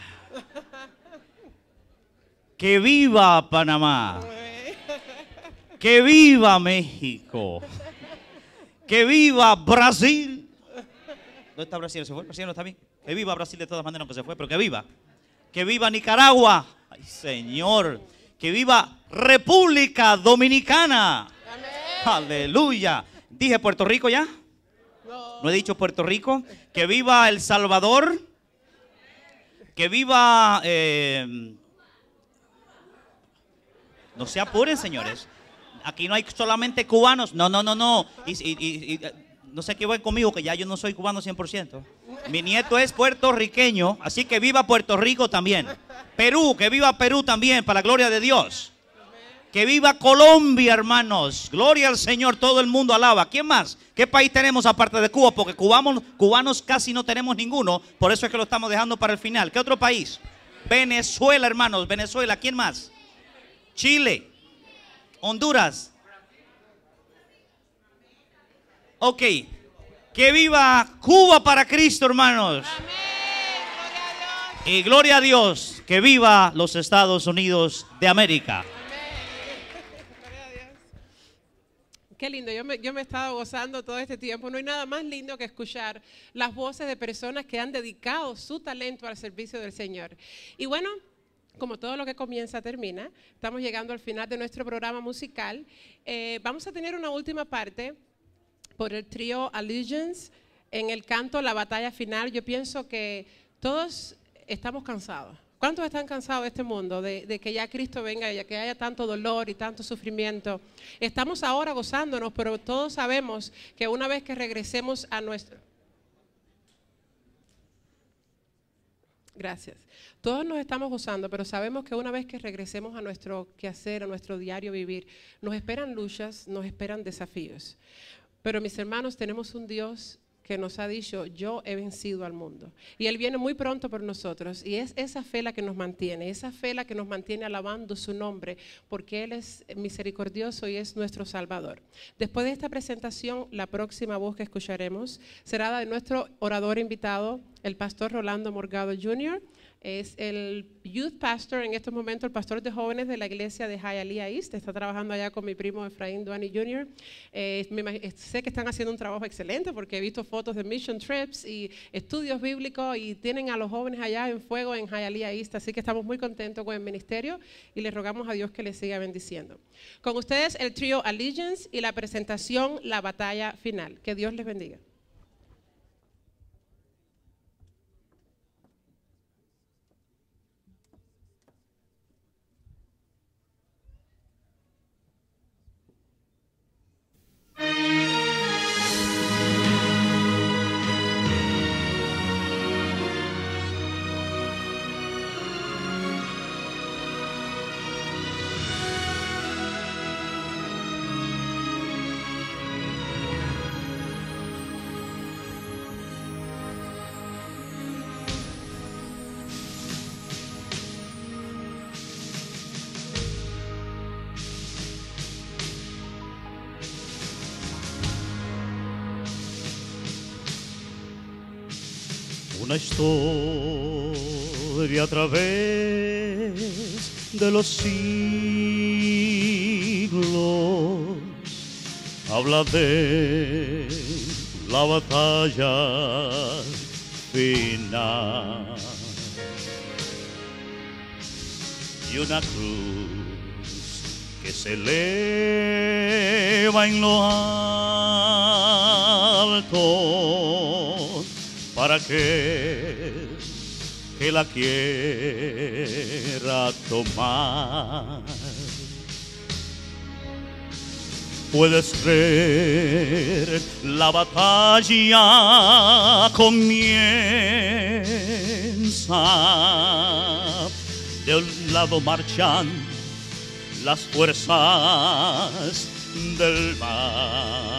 Que viva Panamá. Que viva México. Que viva Brasil. ¿Dónde está Brasil? ¿Se fue? ¿Brasil no está bien? Que viva Brasil de todas maneras, aunque se fue, pero que viva. Que viva Nicaragua. Ay, Señor. Que viva República Dominicana. Amén. Aleluya. ¿Dije Puerto Rico ya? No. ¿No he dicho Puerto Rico? Que viva El Salvador. Que viva... Eh, no se apuren, señores. Aquí no hay solamente cubanos. No, no, no, no. Y, y, y, y no se equivoquen conmigo, que ya yo no soy cubano cien por ciento. Mi nieto es puertorriqueño, así que viva Puerto Rico también. Perú, que viva Perú también, para la gloria de Dios. Que viva Colombia, hermanos. Gloria al Señor, todo el mundo alaba. ¿Quién más? ¿Qué país tenemos aparte de Cuba? Porque cubanos, cubanos casi no tenemos ninguno, por eso es que lo estamos dejando para el final. ¿Qué otro país? Venezuela, hermanos, Venezuela. ¿Quién más? Chile. Honduras. Ok. Que viva Cuba para Cristo, hermanos. Amén. Gloria a Dios. Y gloria a Dios. Que viva los Estados Unidos de América. Qué lindo, yo me, yo me he estado gozando todo este tiempo. No hay nada más lindo que escuchar las voces de personas que han dedicado su talento al servicio del Señor. Y bueno, como todo lo que comienza termina, estamos llegando al final de nuestro programa musical. Eh, vamos a tener una última parte por el trío Allegiance en el canto La Batalla Final. Yo pienso que todos estamos cansados. ¿Cuántos están cansados de este mundo, de, de que ya Cristo venga, y que haya tanto dolor y tanto sufrimiento? Estamos ahora gozándonos, pero todos sabemos que una vez que regresemos a nuestro... Gracias. Todos nos estamos gozando, pero sabemos que una vez que regresemos a nuestro quehacer, a nuestro diario vivir, nos esperan luchas, nos esperan desafíos. Pero mis hermanos, tenemos un Dios que nos ha dicho, yo he vencido al mundo. Y Él viene muy pronto por nosotros. Y es esa fe la que nos mantiene, esa fe la que nos mantiene alabando su nombre, porque Él es misericordioso y es nuestro Salvador. Después de esta presentación, la próxima voz que escucharemos será la de nuestro orador invitado, el pastor Rolando Morgado junior Es el youth pastor en estos momentos, el pastor de jóvenes de la iglesia de Hialeah East. Está trabajando allá con mi primo Efraín Duani junior Eh, me, sé que están haciendo un trabajo excelente porque he visto fotos de mission trips y estudios bíblicos y tienen a los jóvenes allá en fuego en Hialeah East. Así que estamos muy contentos con el ministerio y les rogamos a Dios que les siga bendiciendo. Con ustedes el trío Allegiance y la presentación La Batalla Final. Que Dios les bendiga. Una historia a través de los siglos habla de la batalla final y una cruz que se eleva en lo alto para que, que la quiera tomar. Puedes creer, la batalla comienza. De un lado marchan las fuerzas del mal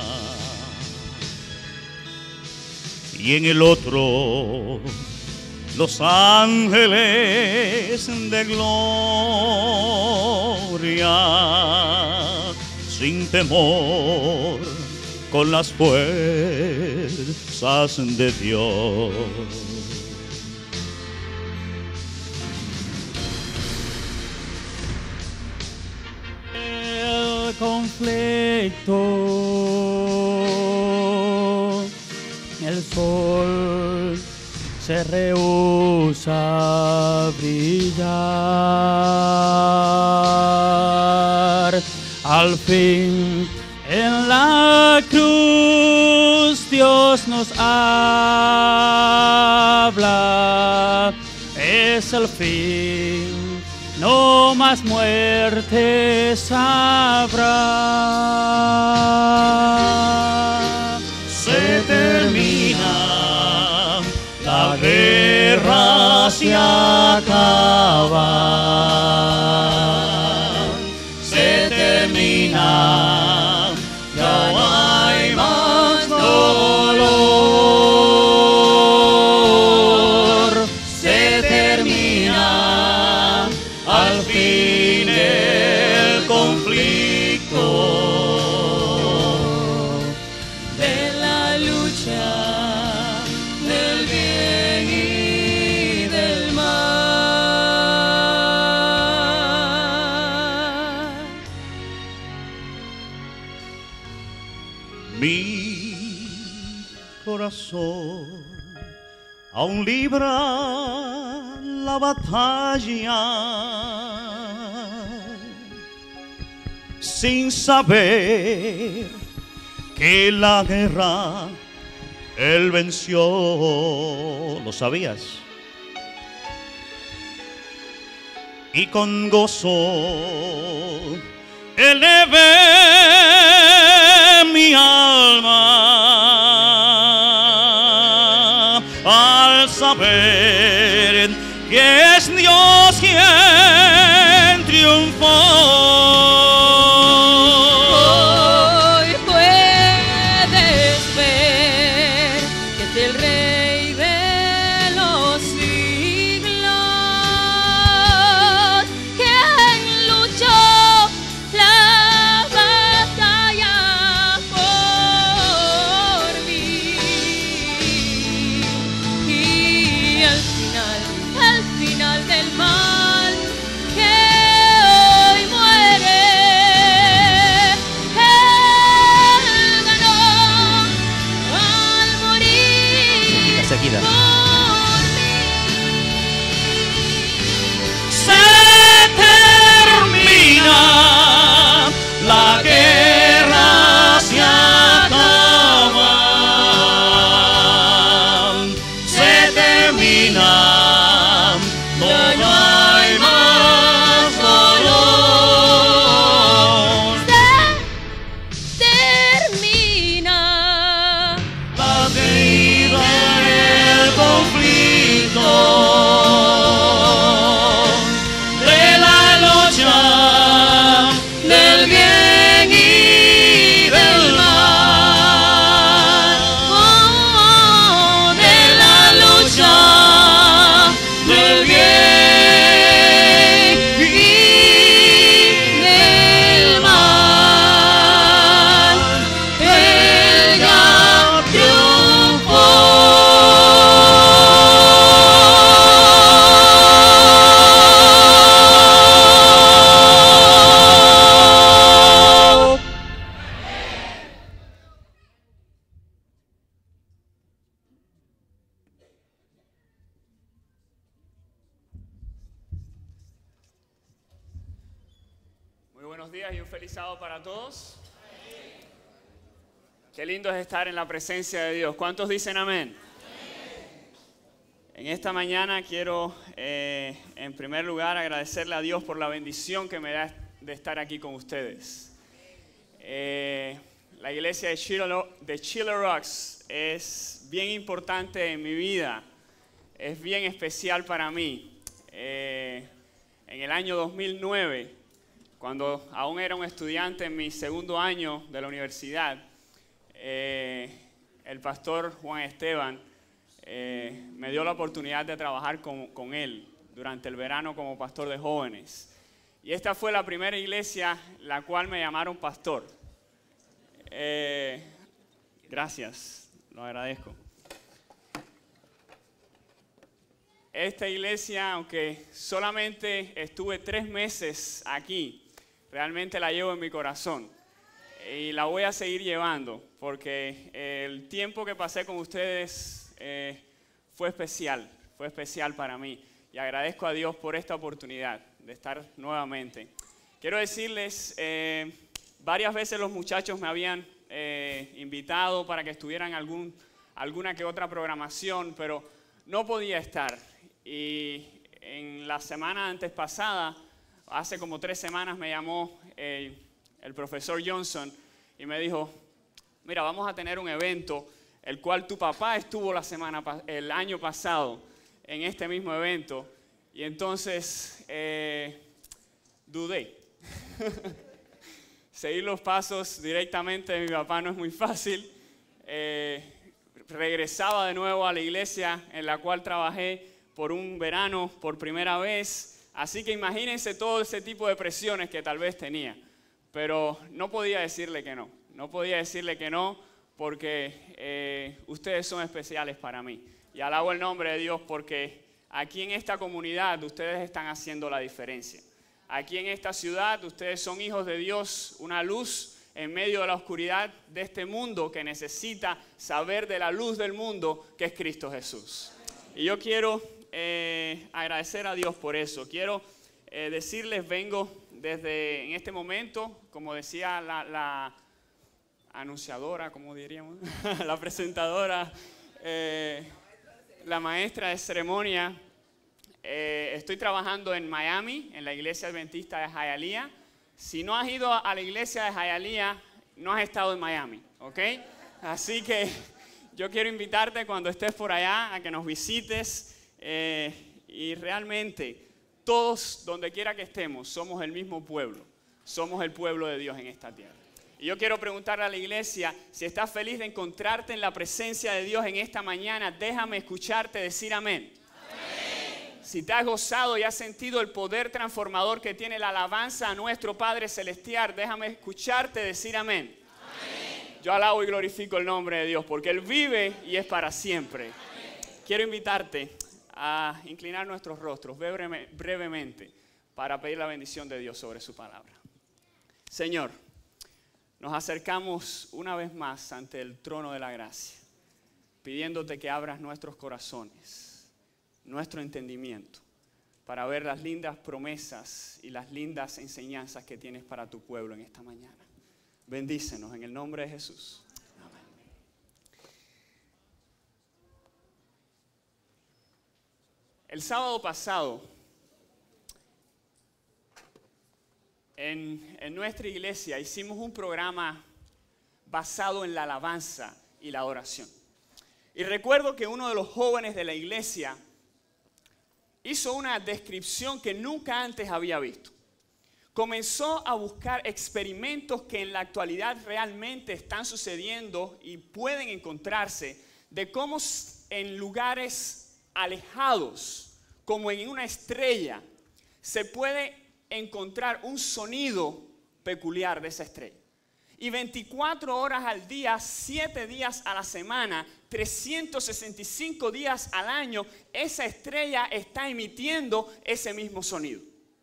y en el otro los ángeles de gloria, sin temor, con las fuerzas de Dios. El conflicto, el sol se rehúsa a brillar. Al fin en la cruz Dios nos habla. Es el fin, no más muerte sabrá. Se termina, la guerra se acaba. Se termina, ya no hay más dolor. Se termina, al fin el conflicto de la lucha del bien y del mal. Mi corazón aún libra la batalla sin saber que la guerra él venció. ¿Lo sabías? y con gozo eleve mi alma al saber que es Dios quien triunfó. Hoy puedes ver que es el Rey de los siglos, quien luchó la batalla por mí. Y al final, al final del mal que hoy muere, Él ganó al morir Seguida. por mí. Se termina la guerra, se acaba, se termina, no hay más dolor. Se termina La vida, el conflicto de la lucha del bien y del mal, oh, de la lucha del bien y del mal. Él ya triunfó. Muy buenos días y un feliz sábado para todos. Qué lindo es estar en la presencia de Dios. ¿Cuántos dicen amén? En esta mañana quiero, eh, en primer lugar, agradecerle a Dios por la bendición que me da de estar aquí con ustedes. Eh, la iglesia de Chilo, de Chilo Rocks es bien importante en mi vida, es bien especial para mí. Eh, en el año dos mil nueve, cuando aún era un estudiante en mi segundo año de la universidad, eh, el pastor Juan Esteban eh, me dio la oportunidad de trabajar con, con él durante el verano como pastor de jóvenes. Y esta fue la primera iglesia la cual me llamaron pastor. Eh, gracias, lo agradezco. Esta iglesia, aunque solamente estuve tres meses aquí, realmente la llevo en mi corazón y la voy a seguir llevando porque el tiempo que pasé con ustedes eh, fue especial, fue especial para mí y agradezco a Dios por esta oportunidad de estar nuevamente. Quiero decirles, eh, varias veces los muchachos me habían eh, invitado para que estuvieran en algún, alguna que otra programación, pero no podía estar. Y en la semana antes pasada, hace como tres semanas, me llamó eh, el profesor Johnson y me dijo, mira, vamos a tener un evento, el cual tu papá estuvo la semana, el año pasado en este mismo evento. Y entonces eh, dudé. Seguir los pasos directamente de mi papá no es muy fácil. Eh, regresaba de nuevo a la iglesia en la cual trabajé por un verano por primera vez. Así que imagínense todo ese tipo de presiones que tal vez tenía. Pero no podía decirle que no. No podía decirle que no porque eh, ustedes son especiales para mí. Y alabo el nombre de Dios porque aquí en esta comunidad ustedes están haciendo la diferencia. Aquí en esta ciudad ustedes son hijos de Dios, una luz en medio de la oscuridad de este mundo que necesita saber de la luz del mundo que es Cristo Jesús. Y yo quiero eh, agradecer a Dios por eso. Quiero eh, decirles, vengo desde en este momento, como decía la, la anunciadora, como diríamos, la presentadora, eh, la maestra de ceremonia, eh, estoy trabajando en Miami, en la iglesia adventista de Hialeah. Si no has ido a la iglesia de Hialeah, no has estado en Miami, ¿ok? Así que yo quiero invitarte cuando estés por allá a que nos visites eh, y realmente todos, donde quiera que estemos, somos el mismo pueblo. Somos el pueblo de Dios en esta tierra. Y yo quiero preguntarle a la iglesia, si estás feliz de encontrarte en la presencia de Dios en esta mañana, déjame escucharte decir amén. Amén. Si te has gozado y has sentido el poder transformador que tiene la alabanza a nuestro Padre Celestial, déjame escucharte decir amén. Amén. Yo alabo y glorifico el nombre de Dios porque Él vive y es para siempre. Amén. Quiero invitarte a inclinar nuestros rostros brevemente para pedir la bendición de Dios sobre su palabra. Señor, nos acercamos una vez más ante el trono de la gracia, pidiéndote que abras nuestros corazones, nuestro entendimiento, para ver las lindas promesas y las lindas enseñanzas que tienes para tu pueblo en esta mañana. Bendícenos en el nombre de Jesús. Amén. El sábado pasado, En, en nuestra iglesia hicimos un programa basado en la alabanza y la adoración. Y recuerdo que uno de los jóvenes de la iglesia hizo una descripción que nunca antes había visto. Comenzó a buscar experimentos que en la actualidad realmente están sucediendo y pueden encontrarse, de cómo en lugares alejados, como en una estrella, se puede encontrar un sonido peculiar de esa estrella. Y veinticuatro horas al día, siete días a la semana, trescientos sesenta y cinco días al año, esa estrella está emitiendo ese mismo sonido.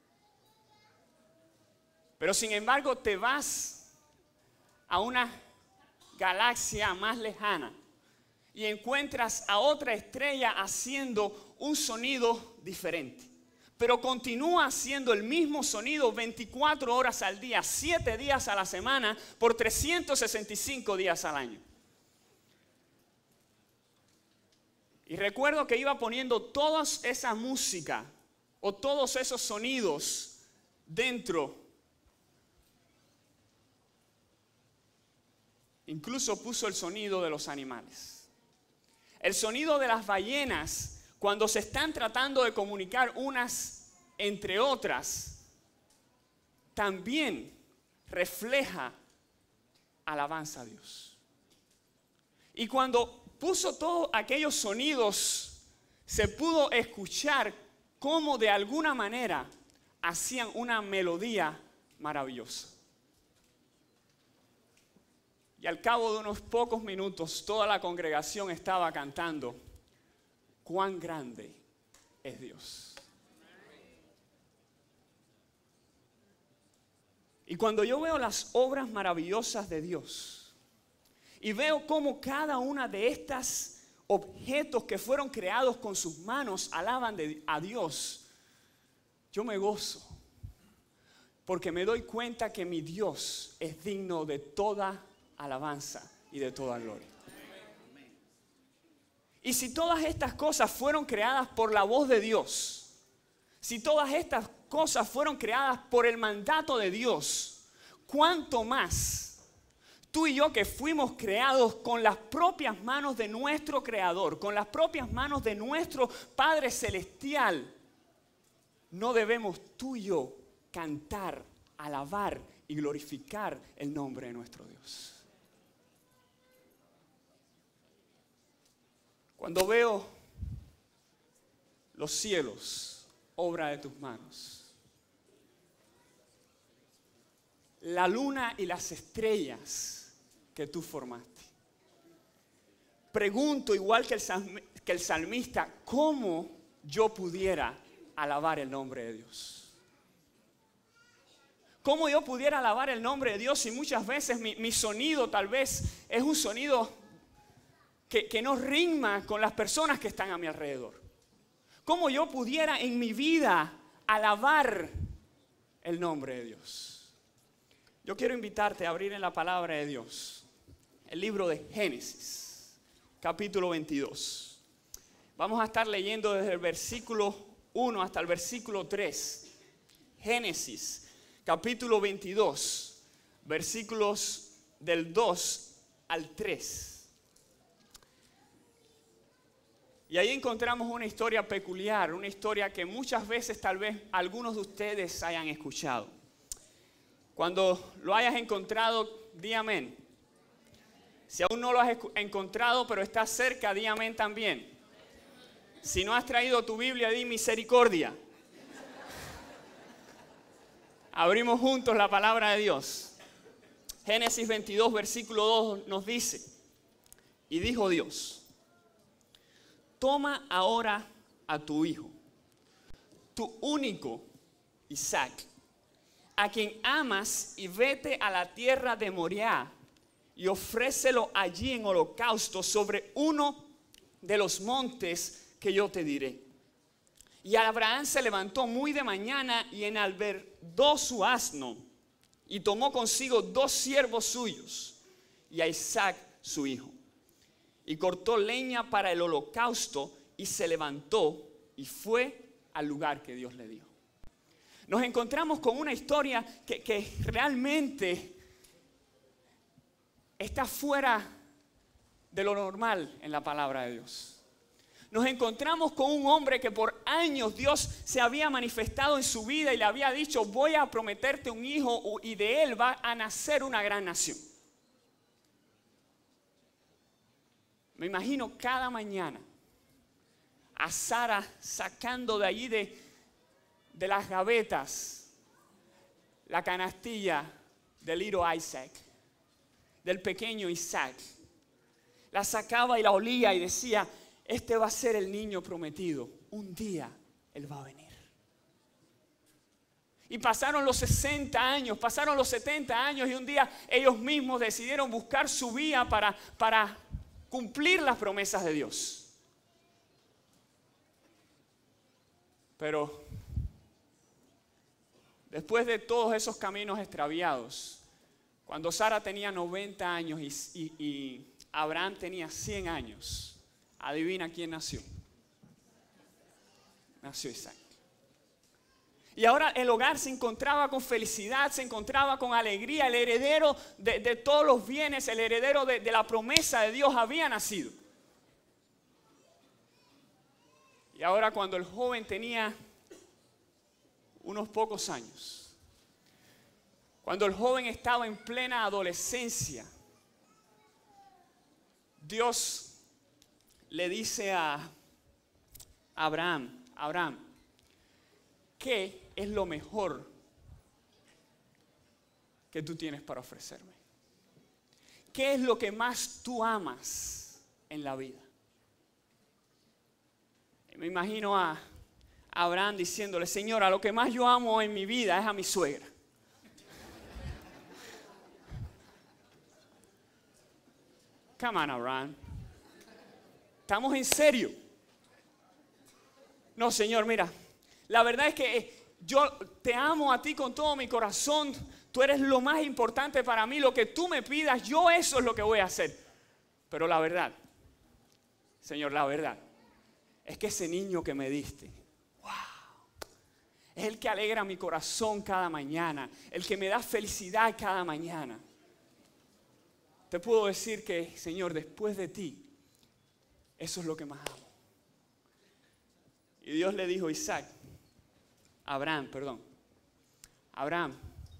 Pero sin embargo te vas a una galaxia más lejana y encuentras a otra estrella haciendo un sonido diferente. Pero continúa haciendo el mismo sonido veinticuatro horas al día, siete días a la semana, por trescientos sesenta y cinco días al año. Y recuerdo que iba poniendo toda esa música o todos esos sonidos dentro. Incluso puso el sonido de los animales. El sonido de las ballenas, cuando se están tratando de comunicar unas entre otras, también refleja alabanza a Dios. Y cuando puso todos aquellos sonidos, se pudo escuchar cómo de alguna manera hacían una melodía maravillosa. Y al cabo de unos pocos minutos, toda la congregación estaba cantando: cuán grande es Dios. Y cuando yo veo las obras maravillosas de Dios y veo cómo cada una de estas objetos que fueron creados con sus manos alaban de, a Dios, yo me gozo porque me doy cuenta que mi Dios es digno de toda alabanza y de toda gloria. Y si todas estas cosas fueron creadas por la voz de Dios, si todas estas cosas fueron creadas por el mandato de Dios, ¿cuánto más tú y yo que fuimos creados con las propias manos de nuestro Creador, con las propias manos de nuestro Padre Celestial, no debemos tú y yo cantar, alabar y glorificar el nombre de nuestro Dios? Cuando veo los cielos, obra de tus manos, la luna y las estrellas que tú formaste, pregunto, igual que el, que el salmista, ¿cómo yo pudiera alabar el nombre de Dios? ¿Cómo yo pudiera alabar el nombre de Dios si muchas veces mi, mi sonido tal vez es un sonido Que, que no rima con las personas que están a mi alrededor? ¿Cómo yo pudiera en mi vida alabar el nombre de Dios? Yo quiero invitarte a abrir en la palabra de Dios el libro de Génesis, capítulo veintidós. Vamos a estar leyendo desde el versículo uno hasta el versículo tres. Génesis, capítulo veintidós, versículos del dos al tres. Y ahí encontramos una historia peculiar, una historia que muchas veces tal vez algunos de ustedes hayan escuchado. Cuando lo hayas encontrado, di amén. Si aún no lo has encontrado, pero estás cerca, di amén también. Si no has traído tu Biblia, di misericordia. Abrimos juntos la palabra de Dios. Génesis veintidós, versículo dos nos dice: y dijo Dios, toma ahora a tu hijo, tu único Isaac, a quien amas, y vete a la tierra de Moriah y ofrécelo allí en holocausto sobre uno de los montes que yo te diré. Y Abraham se levantó muy de mañana y enalberdó su asno y tomó consigo dos siervos suyos y a Isaac su hijo. Y cortó leña para el holocausto y se levantó y fue al lugar que Dios le dio. Nos encontramos con una historia que, que realmente está fuera de lo normal en la palabra de Dios. Nos encontramos con un hombre que por años Dios se había manifestado en su vida y le había dicho: voy a prometerte un hijo y de él va a nacer una gran nación. Me imagino cada mañana a Sara sacando de allí de, de las gavetas la canastilla del little Isaac, del pequeño Isaac. La sacaba y la olía y decía: este va a ser el niño prometido, un día él va a venir. Y pasaron los sesenta años, pasaron los setenta años y un día ellos mismos decidieron buscar su vía para, para cumplir las promesas de Dios. Pero después de todos esos caminos extraviados, cuando Sara tenía noventa años y, y, y Abraham tenía cien años, adivina quién nació. Nació Isaac. Y ahora el hogar se encontraba con felicidad, se encontraba con alegría. El heredero de, de todos los bienes, el heredero de, de la promesa de Dios había nacido. Y ahora cuando el joven tenía unos pocos años, cuando el joven estaba en plena adolescencia, Dios le dice a Abraham: Abraham, ¿qué es lo mejor que tú tienes para ofrecerme? ¿Qué es lo que más tú amas en la vida? Y me imagino a Abraham diciéndole: Señor, a lo que más yo amo en mi vida es a mi suegra. Come on, Abraham. ¿Estamos en serio? No, Señor, mira, la verdad es que yo te amo a ti con todo mi corazón. Tú eres lo más importante para mí. Lo que tú me pidas, yo eso es lo que voy a hacer. Pero la verdad, Señor, la verdad es que ese niño que me diste, wow, es el que alegra mi corazón cada mañana, el que me da felicidad cada mañana. Te puedo decir que, Señor, después de ti, eso es lo que más amo. Y Dios le dijo a Isaac, Abraham, perdón, Abraham,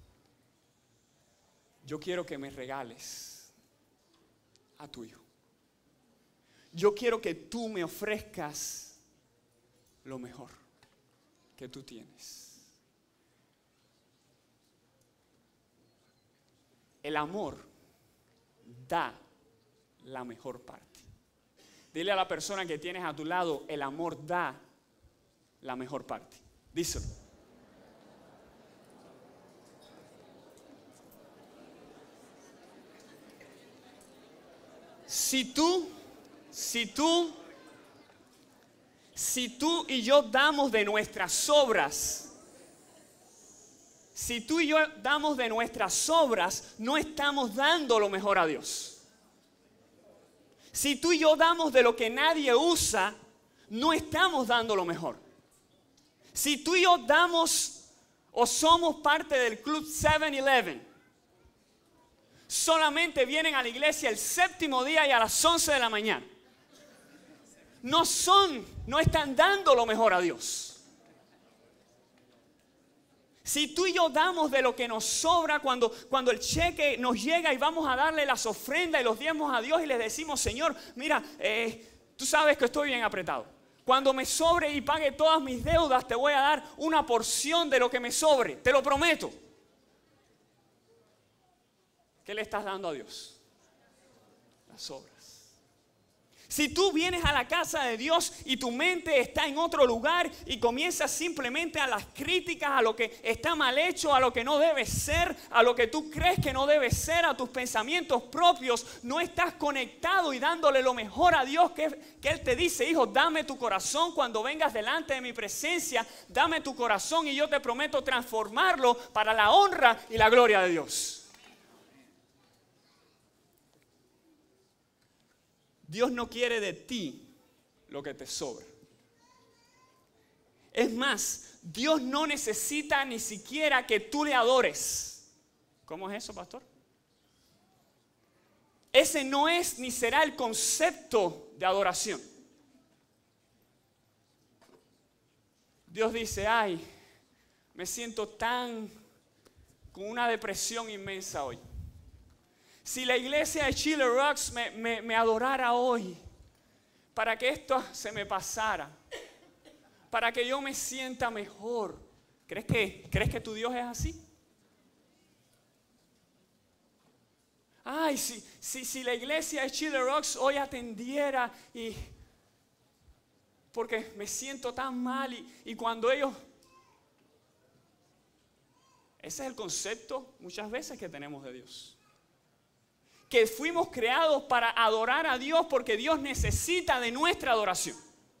yo quiero que me regales a tu hijo. Yo quiero que tú me ofrezcas lo mejor que tú tienes. El amor da la mejor parte. Dile a la persona que tienes a tu lado: el amor da la mejor parte. Díselo. Si tú, si tú, si tú y yo damos de nuestras obras, si tú y yo damos de nuestras obras, no estamos dando lo mejor a Dios. Si tú y yo damos de lo que nadie usa, no estamos dando lo mejor. Si tú y yo damos o somos parte del club siete eleven, solamente vienen a la iglesia el séptimo día y a las once de la mañana. No son, no están dando lo mejor a Dios. Si tú y yo damos de lo que nos sobra, cuando, cuando el cheque nos llega y vamos a darle las ofrendas y los diezmos a Dios y les decimos, Señor, mira, eh, tú sabes que estoy bien apretado. Cuando me sobre y pague todas mis deudas, te voy a dar una porción de lo que me sobre, te lo prometo. ¿Qué le estás dando a Dios? Las obras. Si tú vienes a la casa de Dios y tu mente está en otro lugar y comienzas simplemente a las críticas, a lo que está mal hecho, a lo que no debe ser, a lo que tú crees que no debe ser, a tus pensamientos propios, no estás conectado y dándole lo mejor a Dios, que, que Él te dice, hijo, dame tu corazón cuando vengas delante de mi presencia, dame tu corazón y yo te prometo transformarlo para la honra y la gloria de Dios. Dios no quiere de ti lo que te sobra. Es más, Dios no necesita ni siquiera que tú le adores. ¿Cómo es eso, pastor? Ese no es ni será el concepto de adoración. Dios dice, ay, me siento tan con una depresión inmensa hoy. Si la iglesia de Chile Rocks me, me, me adorara hoy, para que esto se me pasara, para que yo me sienta mejor, ¿crees que, ¿crees que tu Dios es así? Ay, si, si, si la iglesia de Chile Rocks hoy atendiera y... porque me siento tan mal y, y cuando ellos... Ese es el concepto muchas veces que tenemos de Dios. Que fuimos creados para adorar a Dios porque Dios necesita de nuestra adoración.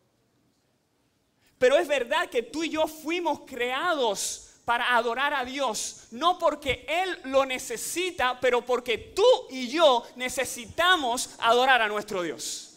Pero es verdad que tú y yo fuimos creados para adorar a Dios, no porque Él lo necesita, pero porque tú y yo necesitamos adorar a nuestro Dios.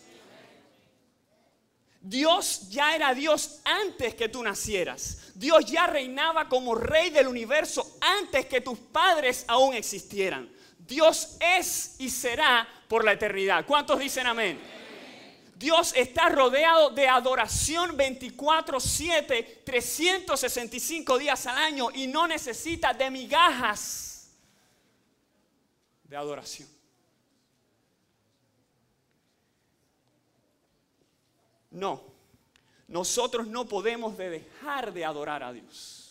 Dios ya era Dios antes que tú nacieras. Dios ya reinaba como Rey del universo antes que tus padres aún existieran. Dios es y será por la eternidad. ¿Cuántos dicen amén? Amén. Dios está rodeado de adoración veinticuatro siete, trescientos sesenta y cinco días al año y no necesita de migajas de adoración. No, nosotros no podemos de dejar de adorar a Dios.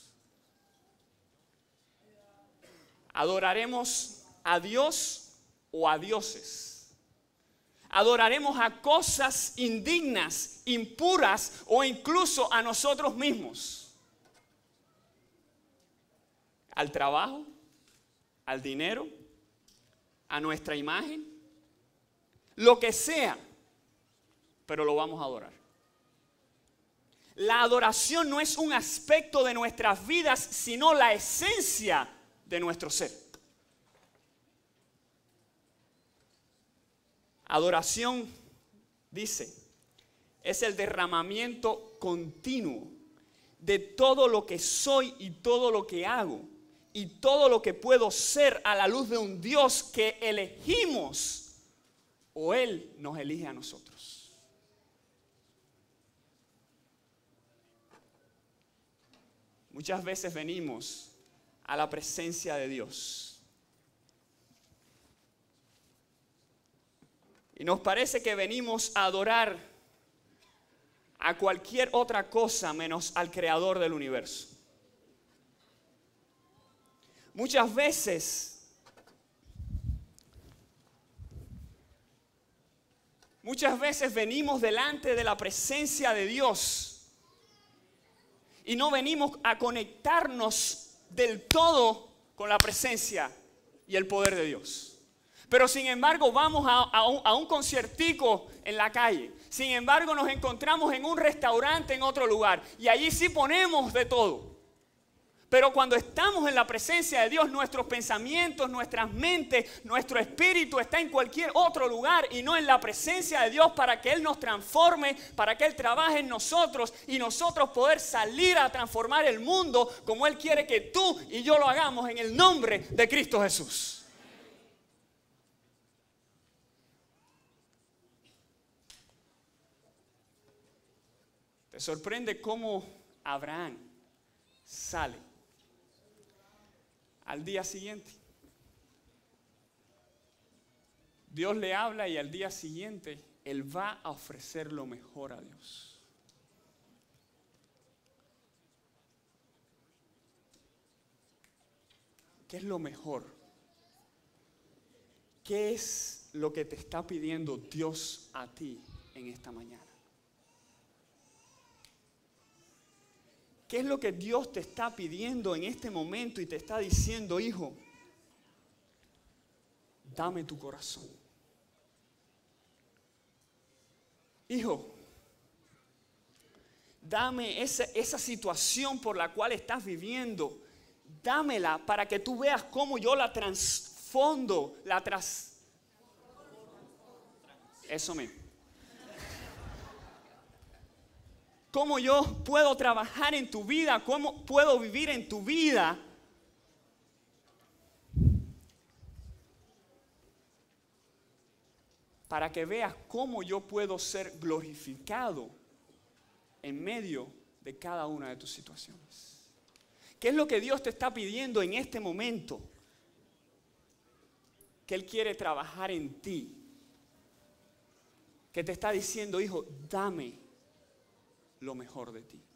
Adoraremos a Dios o a dioses. Adoraremos a cosas indignas, impuras o incluso a nosotros mismos. Al trabajo, al dinero, a nuestra imagen, lo que sea, pero lo vamos a adorar. La adoración no es un aspecto de nuestras vidas, sino la esencia de nuestro ser. Adoración, dice, es el derramamiento continuo de todo lo que soy y todo lo que hago y todo lo que puedo ser a la luz de un Dios que elegimos o Él nos elige a nosotros. Muchas veces venimos a la presencia de Dios y nos parece que venimos a adorar a cualquier otra cosa menos al Creador del universo. Muchas veces, muchas veces venimos delante de la presencia de Dios y no venimos a conectarnos del todo con la presencia y el poder de Dios. Pero sin embargo vamos a, a, un, a un conciertico en la calle. Sin embargo nos encontramos en un restaurante en otro lugar. Y allí sí ponemos de todo. Pero cuando estamos en la presencia de Dios, nuestros pensamientos, nuestras mentes, nuestro espíritu está en cualquier otro lugar y no en la presencia de Dios para que Él nos transforme, para que Él trabaje en nosotros y nosotros poder salir a transformar el mundo como Él quiere que tú y yo lo hagamos en el nombre de Cristo Jesús. ¿Te sorprende cómo Abraham sale al día siguiente? Dios le habla y al día siguiente él va a ofrecer lo mejor a Dios. ¿Qué es lo mejor? ¿Qué es lo que te está pidiendo Dios a ti en esta mañana? ¿Qué es lo que Dios te está pidiendo en este momento y te está diciendo, hijo, dame tu corazón? Hijo, dame esa, esa situación por la cual estás viviendo, dámela para que tú veas cómo yo la transfondo, la tras... Eso mismo. Cómo yo puedo trabajar en tu vida, cómo puedo vivir en tu vida. Para que veas cómo yo puedo ser glorificado en medio de cada una de tus situaciones. ¿Qué es lo que Dios te está pidiendo en este momento? Que Él quiere trabajar en ti. Que te está diciendo, hijo, dame lo mejor de ti.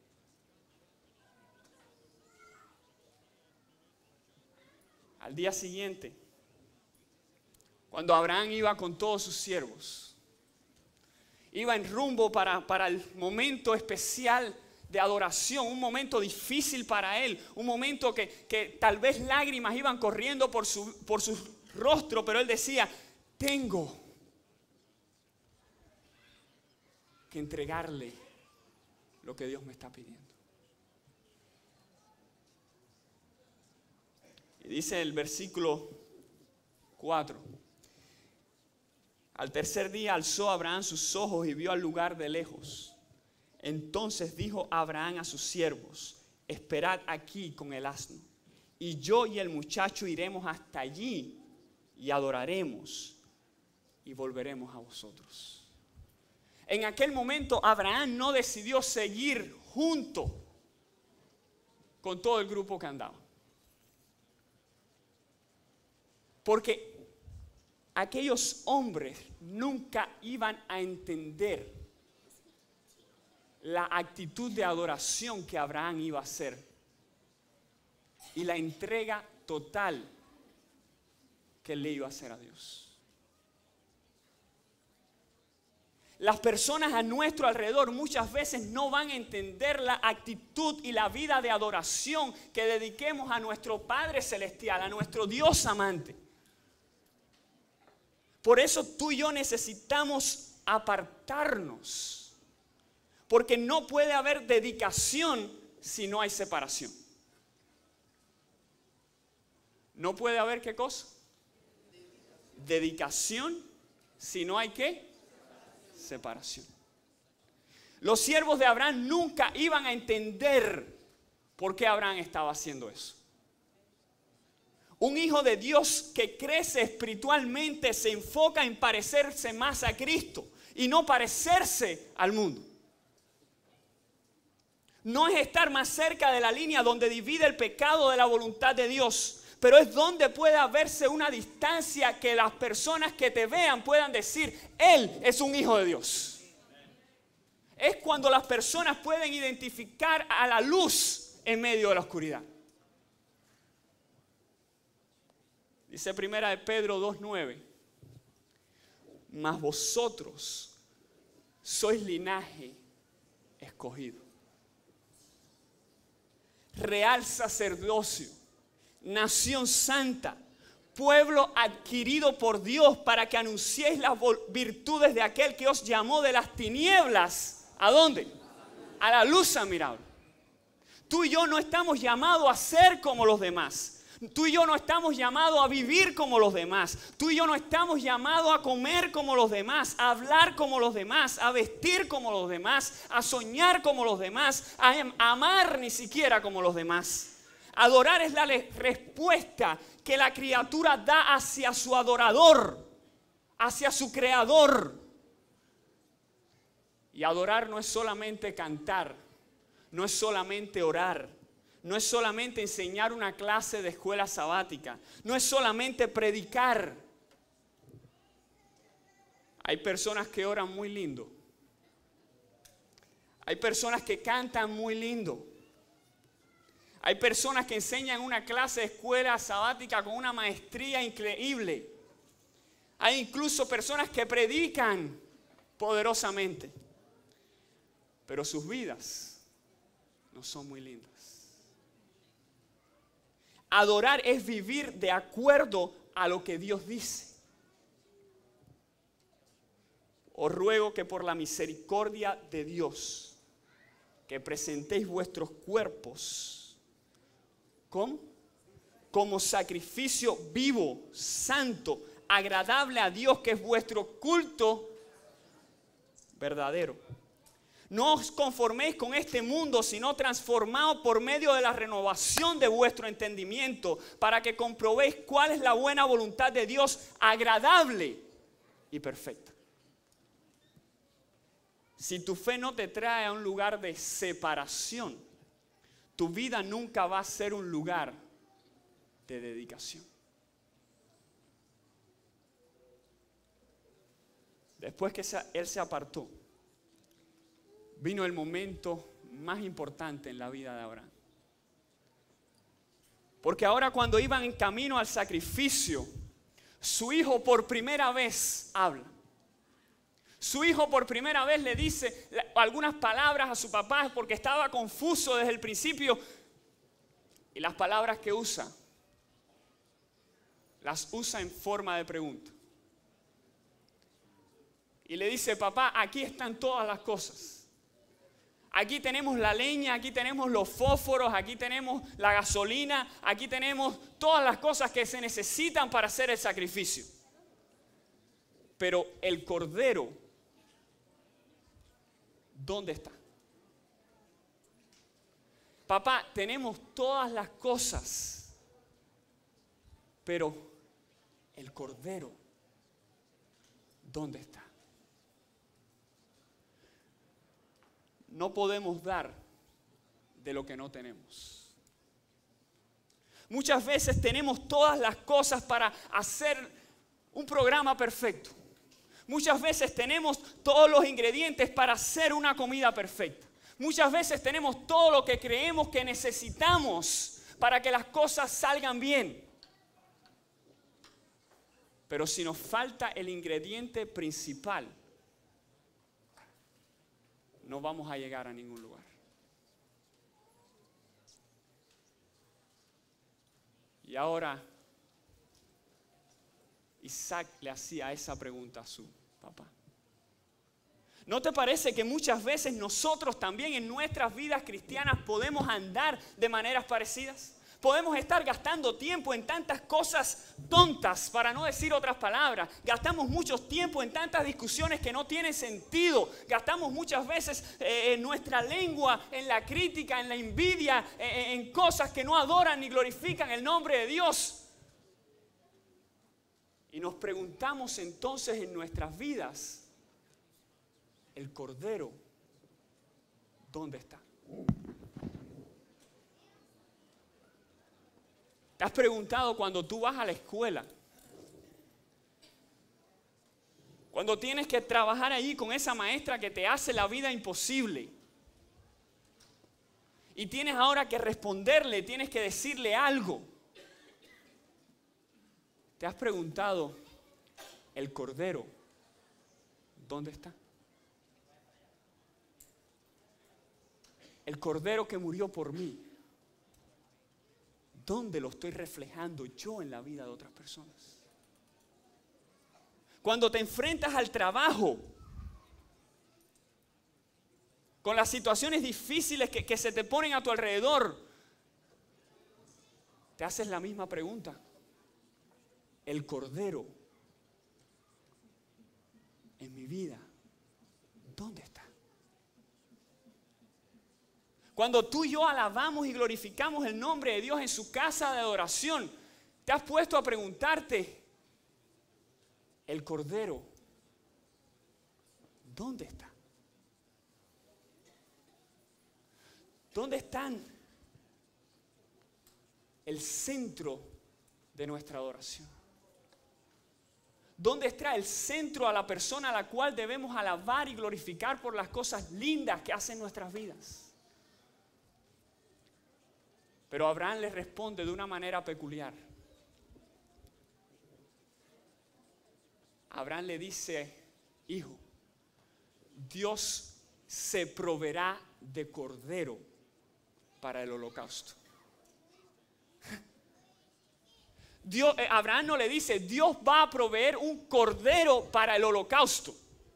Al día siguiente, cuando Abraham iba con todos sus siervos, iba en rumbo para, para el momento especial de adoración, un momento difícil para él, un momento que, que tal vez lágrimas iban corriendo por su, por su rostro, pero él decía, tengo que entregarle lo que Dios me está pidiendo. Y dice el versículo cuatro. Al tercer día alzó Abraham sus ojos y vio al lugar de lejos. Entonces dijo Abraham a sus siervos, esperad aquí con el asno, y yo y el muchacho iremos hasta allí y adoraremos y volveremos a vosotros. En aquel momento Abraham no decidió seguir junto con todo el grupo que andaba. Porque aquellos hombres nunca iban a entender la actitud de adoración que Abraham iba a hacer y la entrega total que él le iba a hacer a Dios. Las personas a nuestro alrededor muchas veces no van a entender la actitud y la vida de adoración que dediquemos a nuestro Padre Celestial, a nuestro Dios amante. Por eso tú y yo necesitamos apartarnos, porque no puede haber dedicación si no hay separación. No puede haber ¿qué cosa? Dedicación si no hay ¿qué? Separación. Los siervos de Abraham nunca iban a entender por qué Abraham estaba haciendo eso. Un hijo de Dios que crece espiritualmente se enfoca en parecerse más a Cristo y no parecerse al mundo. No es estar más cerca de la línea donde divide el pecado de la voluntad de Dios, pero es donde puede haberse una distancia que las personas que te vean puedan decir, Él es un hijo de Dios. Es cuando las personas pueden identificar a la luz en medio de la oscuridad. Dice primera de Pedro dos nueve, mas vosotros sois linaje escogido, real sacerdocio, nación santa, pueblo adquirido por Dios para que anunciéis las virtudes de aquel que os llamó de las tinieblas. ¿A dónde? A la luz admirable. Tú y yo no estamos llamados a ser como los demás. Tú y yo no estamos llamados a vivir como los demás. Tú y yo no estamos llamados a comer como los demás, a hablar como los demás, a vestir como los demás, a soñar como los demás, a amar ni siquiera como los demás. Adorar es la respuesta que la criatura da hacia su adorador, hacia su creador. Y adorar no es solamente cantar, no es solamente orar. No es solamente enseñar una clase de escuela sabática. No es solamente predicar. Hay personas que oran muy lindo. Hay personas que cantan muy lindo. Hay personas que enseñan una clase de escuela sabática con una maestría increíble. Hay incluso personas que predican poderosamente. Pero sus vidas no son muy lindas. Adorar es vivir de acuerdo a lo que Dios dice. Os ruego que por la misericordia de Dios, que presentéis vuestros cuerpos ¿cómo? como sacrificio vivo, santo, agradable a Dios, que es vuestro culto verdadero. No os conforméis con este mundo, sino transformaos por medio de la renovación de vuestro entendimiento, para que comprobéis cuál es la buena voluntad de Dios, agradable y perfecta. Si tu fe no te trae a un lugar de separación, tu vida nunca va a ser un lugar de dedicación. Después que él se apartó, vino el momento más importante en la vida de Abraham. Porque ahora, cuando iban en camino al sacrificio, su hijo por primera vez habla. Su hijo por primera vez le dice algunas palabras a su papá, porque estaba confuso desde el principio. Y las palabras que usa, las usa en forma de pregunta. Y le dice: papá, aquí están todas las cosas. Aquí tenemos la leña, aquí tenemos los fósforos, aquí tenemos la gasolina, aquí tenemos todas las cosas que se necesitan para hacer el sacrificio. Pero el cordero, ¿dónde está? Papá, tenemos todas las cosas, pero el cordero, ¿dónde está? No podemos dar de lo que no tenemos. Muchas veces tenemos todas las cosas para hacer un programa perfecto. Muchas veces tenemos todos los ingredientes para hacer una comida perfecta. Muchas veces tenemos todo lo que creemos que necesitamos para que las cosas salgan bien. Pero si nos falta el ingrediente principal, no vamos a llegar a ningún lugar. Y ahora Isaac le hacía esa pregunta a su papá. ¿No te parece que muchas veces nosotros también en nuestras vidas cristianas podemos andar de maneras parecidas? Podemos estar gastando tiempo en tantas cosas tontas, para no decir otras palabras. Gastamos mucho tiempo en tantas discusiones que no tienen sentido. Gastamos muchas veces eh, en nuestra lengua, en la crítica, en la envidia, eh, en cosas que no adoran ni glorifican el nombre de Dios. Y nos preguntamos entonces en nuestras vidas: el cordero, ¿dónde está? ¿Te has preguntado cuando tú vas a la escuela, cuando tienes que trabajar allí con esa maestra que te hace la vida imposible, y tienes ahora que responderle, tienes que decirle algo? ¿Te has preguntado, el cordero, ¿dónde está? El cordero que murió por mí, ¿dónde lo estoy reflejando yo en la vida de otras personas? Cuando te enfrentas al trabajo, con las situaciones difíciles que, que se te ponen a tu alrededor, te haces la misma pregunta. El Cordero en mi vida, ¿dónde está? Cuando tú y yo alabamos y glorificamos el nombre de Dios en su casa de adoración, te has puesto a preguntarte, el Cordero, ¿dónde está? ¿Dónde están el centro de nuestra adoración? ¿Dónde está el centro a la persona a la cual debemos alabar y glorificar por las cosas lindas que hacen nuestras vidas? Pero Abraham le responde de una manera peculiar. Abraham le dice, hijo, Dios se proveerá de cordero para el holocausto. Dios, eh, Abraham no le dice, Dios va a proveer un cordero para el holocausto.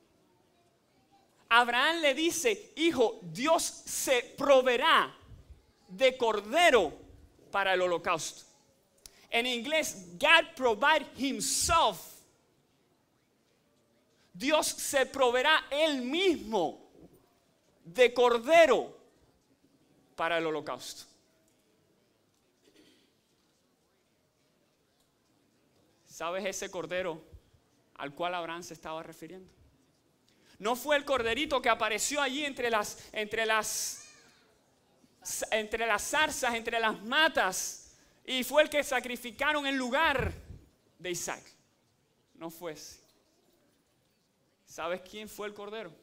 Abraham le dice, hijo, Dios se proveerá de cordero para el holocausto. En inglés, God provide himself. Dios se proveerá él mismo de cordero para el holocausto. ¿Sabes ese cordero al cual Abraham se estaba refiriendo? No fue el corderito que apareció allí entre las, entre las, entre las zarzas, entre las matas, y fue el que sacrificaron en lugar de Isaac. No fue ese. ¿Sabes quién fue el cordero?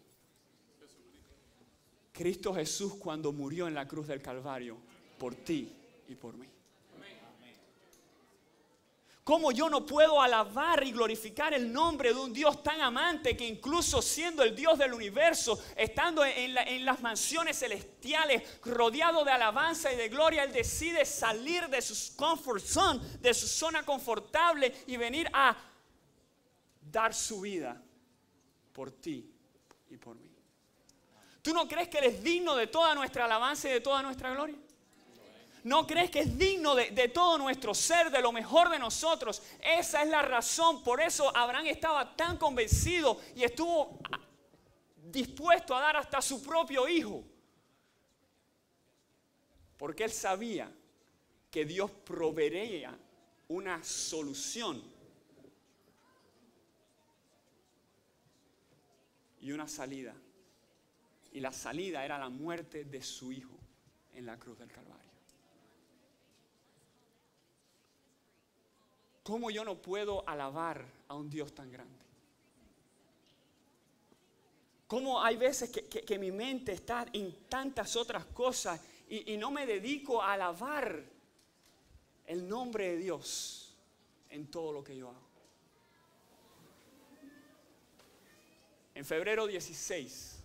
Cristo Jesús, cuando murió en la cruz del Calvario por ti y por mí. ¿Cómo yo no puedo alabar y glorificar el nombre de un Dios tan amante que incluso siendo el Dios del universo, estando en, la, en las mansiones celestiales, rodeado de alabanza y de gloria, Él decide salir de su comfort zone, de su zona confortable y venir a dar su vida por ti y por mí? ¿Tú no crees que Él es digno de toda nuestra alabanza y de toda nuestra gloria? ¿No crees que es digno de, de todo nuestro ser, de lo mejor de nosotros? Esa es la razón. Por eso Abraham estaba tan convencido y estuvo dispuesto a dar hasta su propio hijo. Porque él sabía que Dios proveería una solución y una salida. Y la salida era la muerte de su hijo en la cruz del Calvario. ¿Cómo yo no puedo alabar a un Dios tan grande? ¿Cómo hay veces que, que, que mi mente está en tantas otras cosas y, y no me dedico a alabar el nombre de Dios en todo lo que yo hago? En febrero dieciséis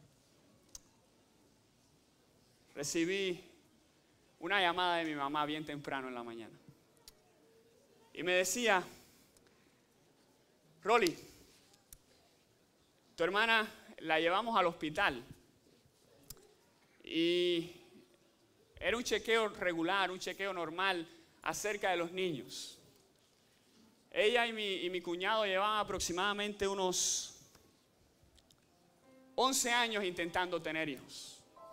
recibí una llamada de mi mamá bien temprano en la mañana. Y me decía, Rolly, tu hermana la llevamos al hospital. Y era un chequeo regular, un chequeo normal acerca de los niños. Ella y mi, y mi cuñado llevaban aproximadamente unos once años intentando tener hijos.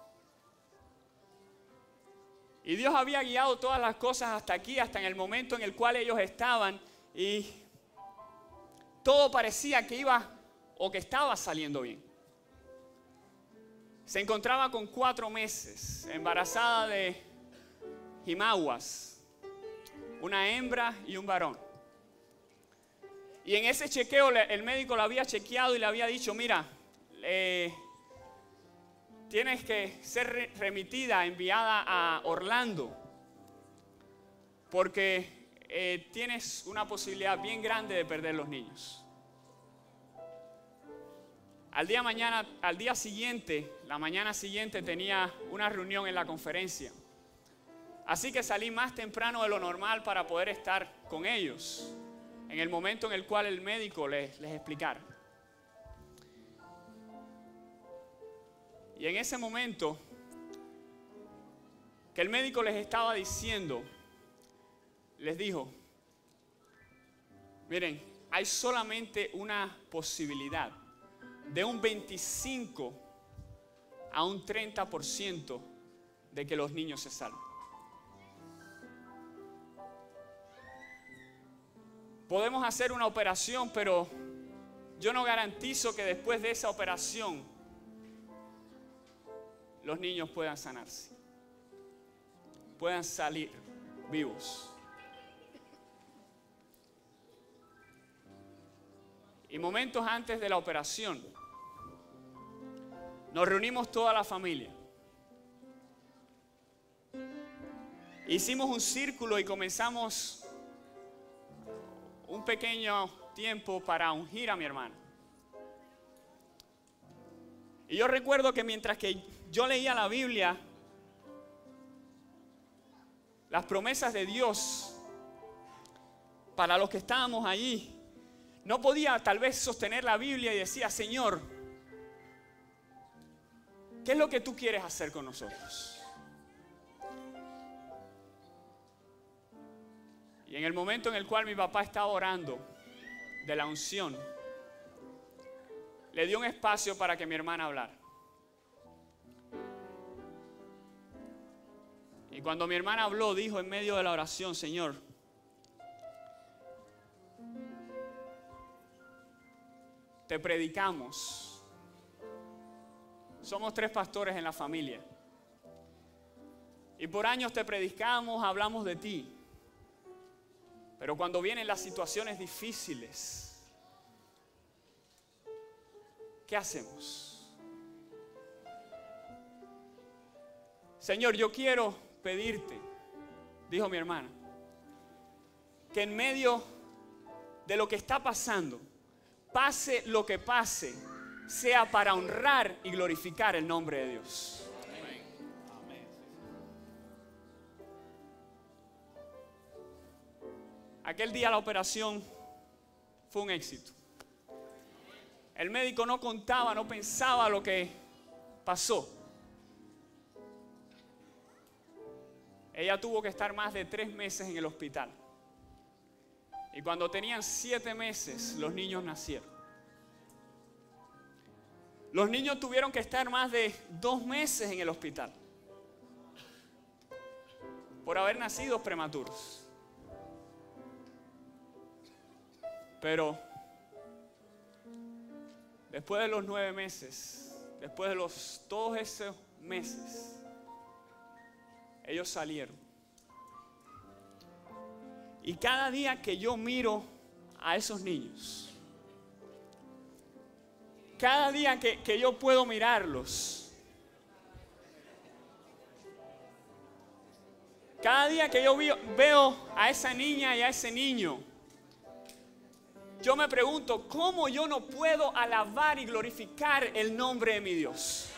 Y Dios había guiado todas las cosas hasta aquí, hasta en el momento en el cual ellos estaban. Y todo parecía que iba o que estaba saliendo bien. Se encontraba con cuatro meses, embarazada de jimaguas, una hembra y un varón. Y en ese chequeo el médico la había chequeado y le había dicho, mira, eh, tienes que ser remitida, enviada a Orlando, porque eh, tienes una posibilidad bien grande de perder los niños. Al día mañana, al día siguiente, la mañana siguiente tenía una reunión en la conferencia. Así que salí más temprano de lo normal para poder estar con ellos en el momento en el cual el médico les, les explicara. Y en ese momento que el médico les estaba diciendo, les dijo, miren, hay solamente una posibilidad de un veinticinco a un treinta por ciento de que los niños se salven. Podemos hacer una operación, pero yo no garantizo que después de esa operación los niños puedan sanarse, puedan salir vivos. Y momentos antes de la operación, nos reunimos toda la familia. Hicimos un círculo y comenzamos un pequeño tiempo para ungir a mi hermana. Y yo recuerdo que mientras que yo leía la Biblia, las promesas de Dios para los que estábamos allí, no podía tal vez sostener la Biblia y decía, Señor, ¿qué es lo que tú quieres hacer con nosotros? Y en el momento en el cual mi papá estaba orando de la unción, le dio un espacio para que mi hermana hablara. Y cuando mi hermana habló, dijo en medio de la oración, Señor, te predicamos. Somos tres pastores en la familia. Y por años te predicamos, hablamos de ti. Pero cuando vienen las situaciones difíciles, ¿qué hacemos? Señor, yo quiero pedirte, dijo mi hermana, que en medio de lo que está pasando, pase lo que pase, sea para honrar y glorificar el nombre de Dios. Aquel día la operación fue un éxito. El médico no contaba, no pensaba lo que pasó. Ella tuvo que estar más de tres meses en el hospital. Y cuando tenían siete meses, los niños nacieron. Los niños tuvieron que estar más de dos meses en el hospital por haber nacido prematuros. Pero después de los nueve meses, después de los, todos esos meses, ellos salieron. Y cada día que yo miro a esos niños, cada día que, que yo puedo mirarlos, cada día que yo veo, veo a esa niña y a ese niño, yo me pregunto, ¿cómo yo no puedo alabar y glorificar el nombre de mi Dios?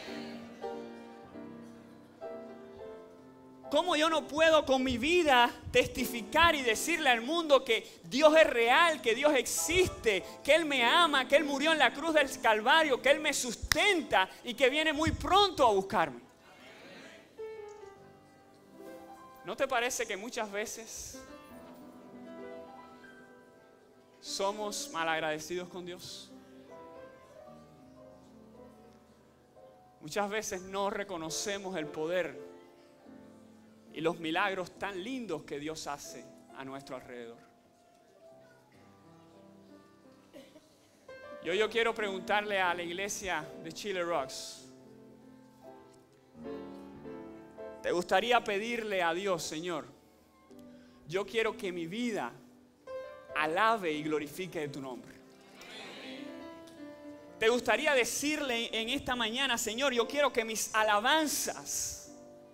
¿Cómo yo no puedo con mi vida testificar y decirle al mundo que Dios es real, que Dios existe, que Él me ama, que Él murió en la cruz del Calvario, que Él me sustenta y que viene muy pronto a buscarme? ¿No te parece que muchas veces somos malagradecidos con Dios? Muchas veces no reconocemos el poder y los milagros tan lindos que Dios hace a nuestro alrededor. Yo, yo quiero preguntarle a la iglesia de Chile Rocks, ¿te gustaría pedirle a Dios, Señor, yo quiero que mi vida alabe y glorifique tu nombre? ¿Te gustaría decirle en esta mañana, Señor, yo quiero que mis alabanzas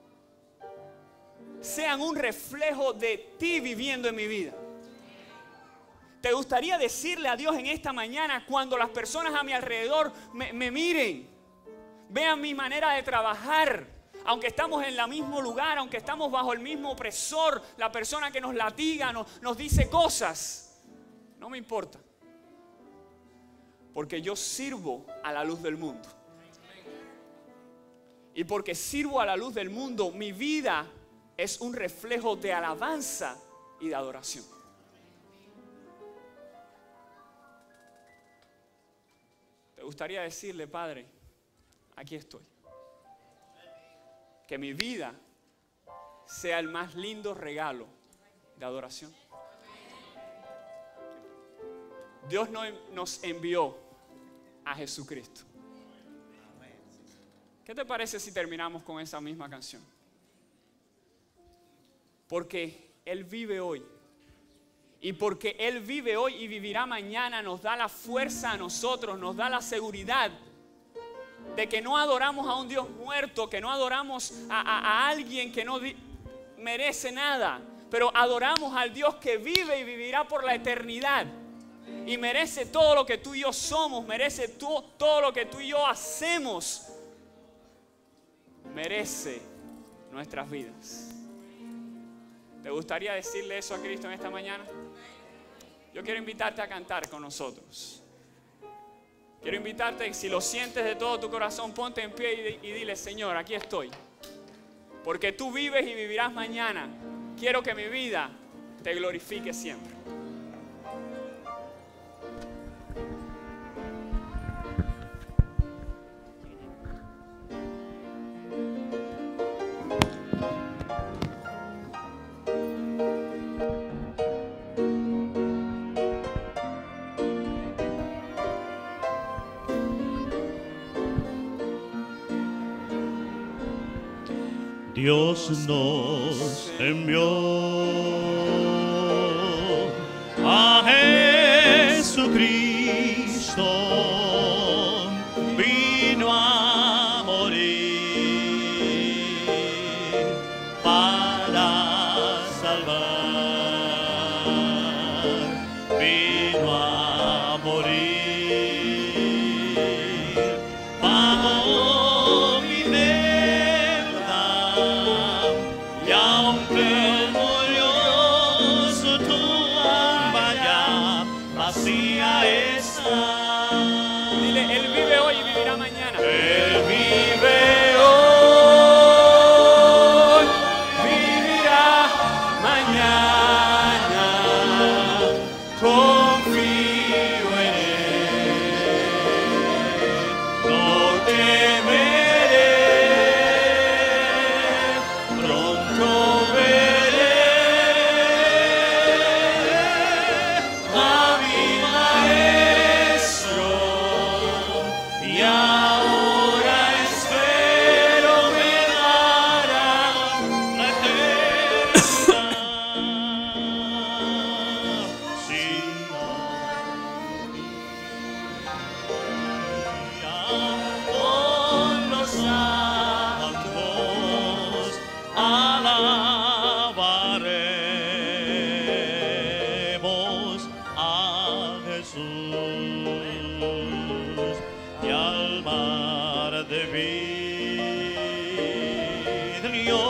sean un reflejo de ti viviendo en mi vida? ¿Te gustaría decirle a Dios en esta mañana, cuando las personas a mi alrededor me, me miren, vean mi manera de trabajar, aunque estamos en el mismo lugar, aunque estamos bajo el mismo opresor, la persona que nos latiga, nos, nos dice cosas, no me importa, porque yo sirvo a la luz del mundo? y porque sirvo a la luz del mundo, mi vida es un reflejo de alabanza y de adoración. ¿Te gustaría decirle, Padre, aquí estoy? Que mi vida sea el más lindo regalo de adoración. Dios nos envió a Jesucristo. ¿Qué te parece si terminamos con esa misma canción? Porque Él vive hoy. Y porque Él vive hoy y vivirá mañana, nos da la fuerza a nosotros, nos da la seguridad de que no adoramos a un Dios muerto, que no adoramos a, a, a alguien que no di- merece nada, pero adoramos al Dios que vive y vivirá por la eternidad. Y merece todo lo que tú y yo somos, merece tú, todo lo que tú y yo hacemos, merece nuestras vidas. ¿Te gustaría decirle eso a Cristo en esta mañana? Yo quiero invitarte a cantar con nosotros. Quiero invitarte, si lo sientes de todo tu corazón, ponte en pie y, y dile, Señor, aquí estoy. Porque tú vives y vivirás mañana. Quiero que mi vida te glorifique siempre. Dios nos envió a Jesucristo, vino a morir para salvar, vino a morir pagó mi deuda. Y aunque murió, su tumba ya vacía está. Dile, Él vive hoy y vivirá mañana. Él vive hoy, Vivirá mañana. Confío en Él. no temeré, pronto veré a mi Maestro. Y ahora espero me dará la eternidad. Sí, con los santos alabaremos a Jesús y al mar de vidrio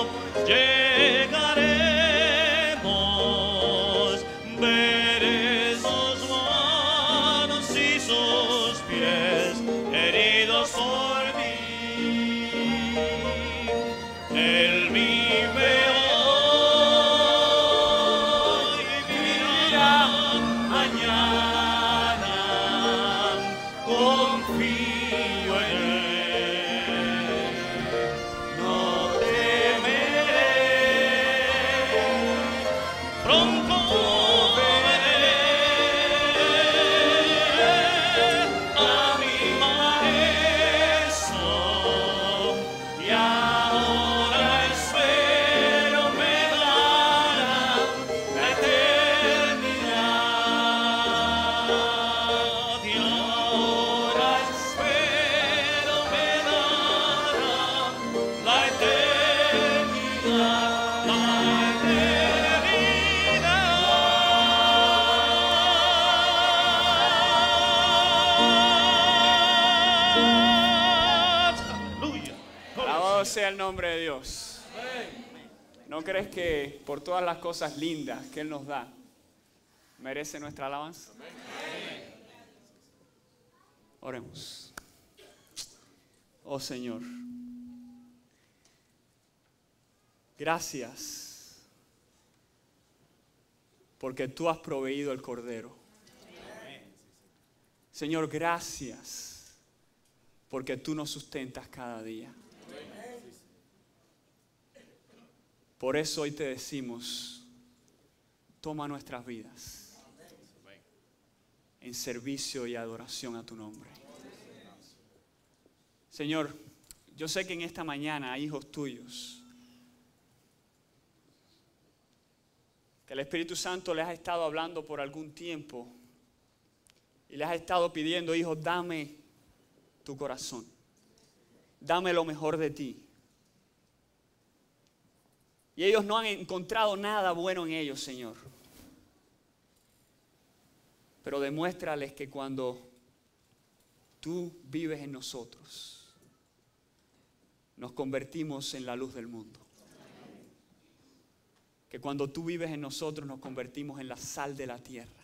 llegaremos, ver esos manos y sus pies heridos por mí. Él vive hoy y vivirá mañana. Confío en Él, no temeré. Pronto veré a mi Maestro. Y ahora espero me dará la eternidad. Y ahora espero me dará la eternidad. La eternidad. Aleluya. Alabado sea el nombre de Dios. ¿No crees que por todas las cosas lindas que Él nos da, merece nuestra alabanza? Oremos. Oh Señor, Gracias, porque tú has proveído el Cordero. Señor, gracias, porque tú nos sustentas cada día. Por eso hoy te decimos, toma nuestras vidas en servicio y adoración a tu nombre. Señor, yo sé que en esta mañana hay hijos tuyos que el Espíritu Santo les ha estado hablando por algún tiempo y les ha estado pidiendo, hijo, dame tu corazón, dame lo mejor de ti. Y ellos no han encontrado nada bueno en ellos, Señor. Pero demuéstrales que cuando tú vives en nosotros, nos convertimos en la luz del mundo. Que cuando tú vives en nosotros, nos convertimos en la sal de la tierra.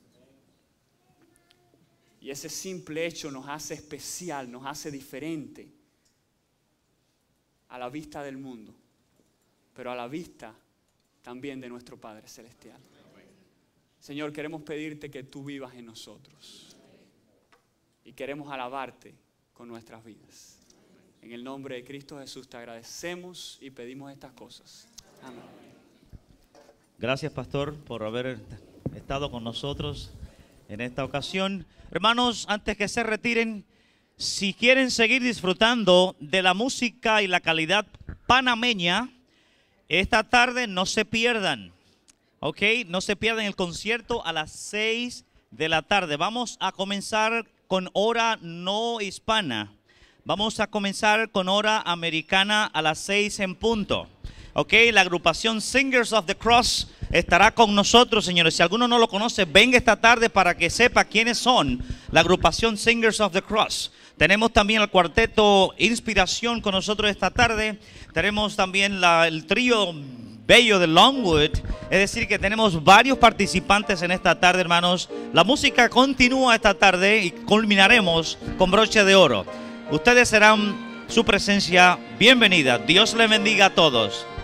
Y ese simple hecho nos hace especial, nos hace diferente a la vista del mundo, pero a la vista también de nuestro Padre Celestial. Señor, queremos pedirte que tú vivas en nosotros y queremos alabarte con nuestras vidas. En el nombre de Cristo Jesús te agradecemos y pedimos estas cosas. Amén. Gracias, pastor, por haber estado con nosotros en esta ocasión. Hermanos, antes que se retiren, si quieren seguir disfrutando de la música y la calidad panameña, esta tarde no se pierdan, ¿ok? No se pierdan el concierto a las seis de la tarde. Vamos a comenzar con hora no hispana. Vamos a comenzar con hora americana a las seis en punto. ¿Ok? La agrupación Singers of the Cross estará con nosotros, señores. Si alguno no lo conoce, venga esta tarde para que sepa quiénes son la agrupación Singers of the Cross. Tenemos también el cuarteto Inspiración con nosotros esta tarde. Tenemos también la, el trío bello de Longwood. Es decir, que tenemos varios participantes en esta tarde, hermanos. La música continúa esta tarde y culminaremos con broche de oro. Ustedes serán su presencia bienvenida. Dios les bendiga a todos.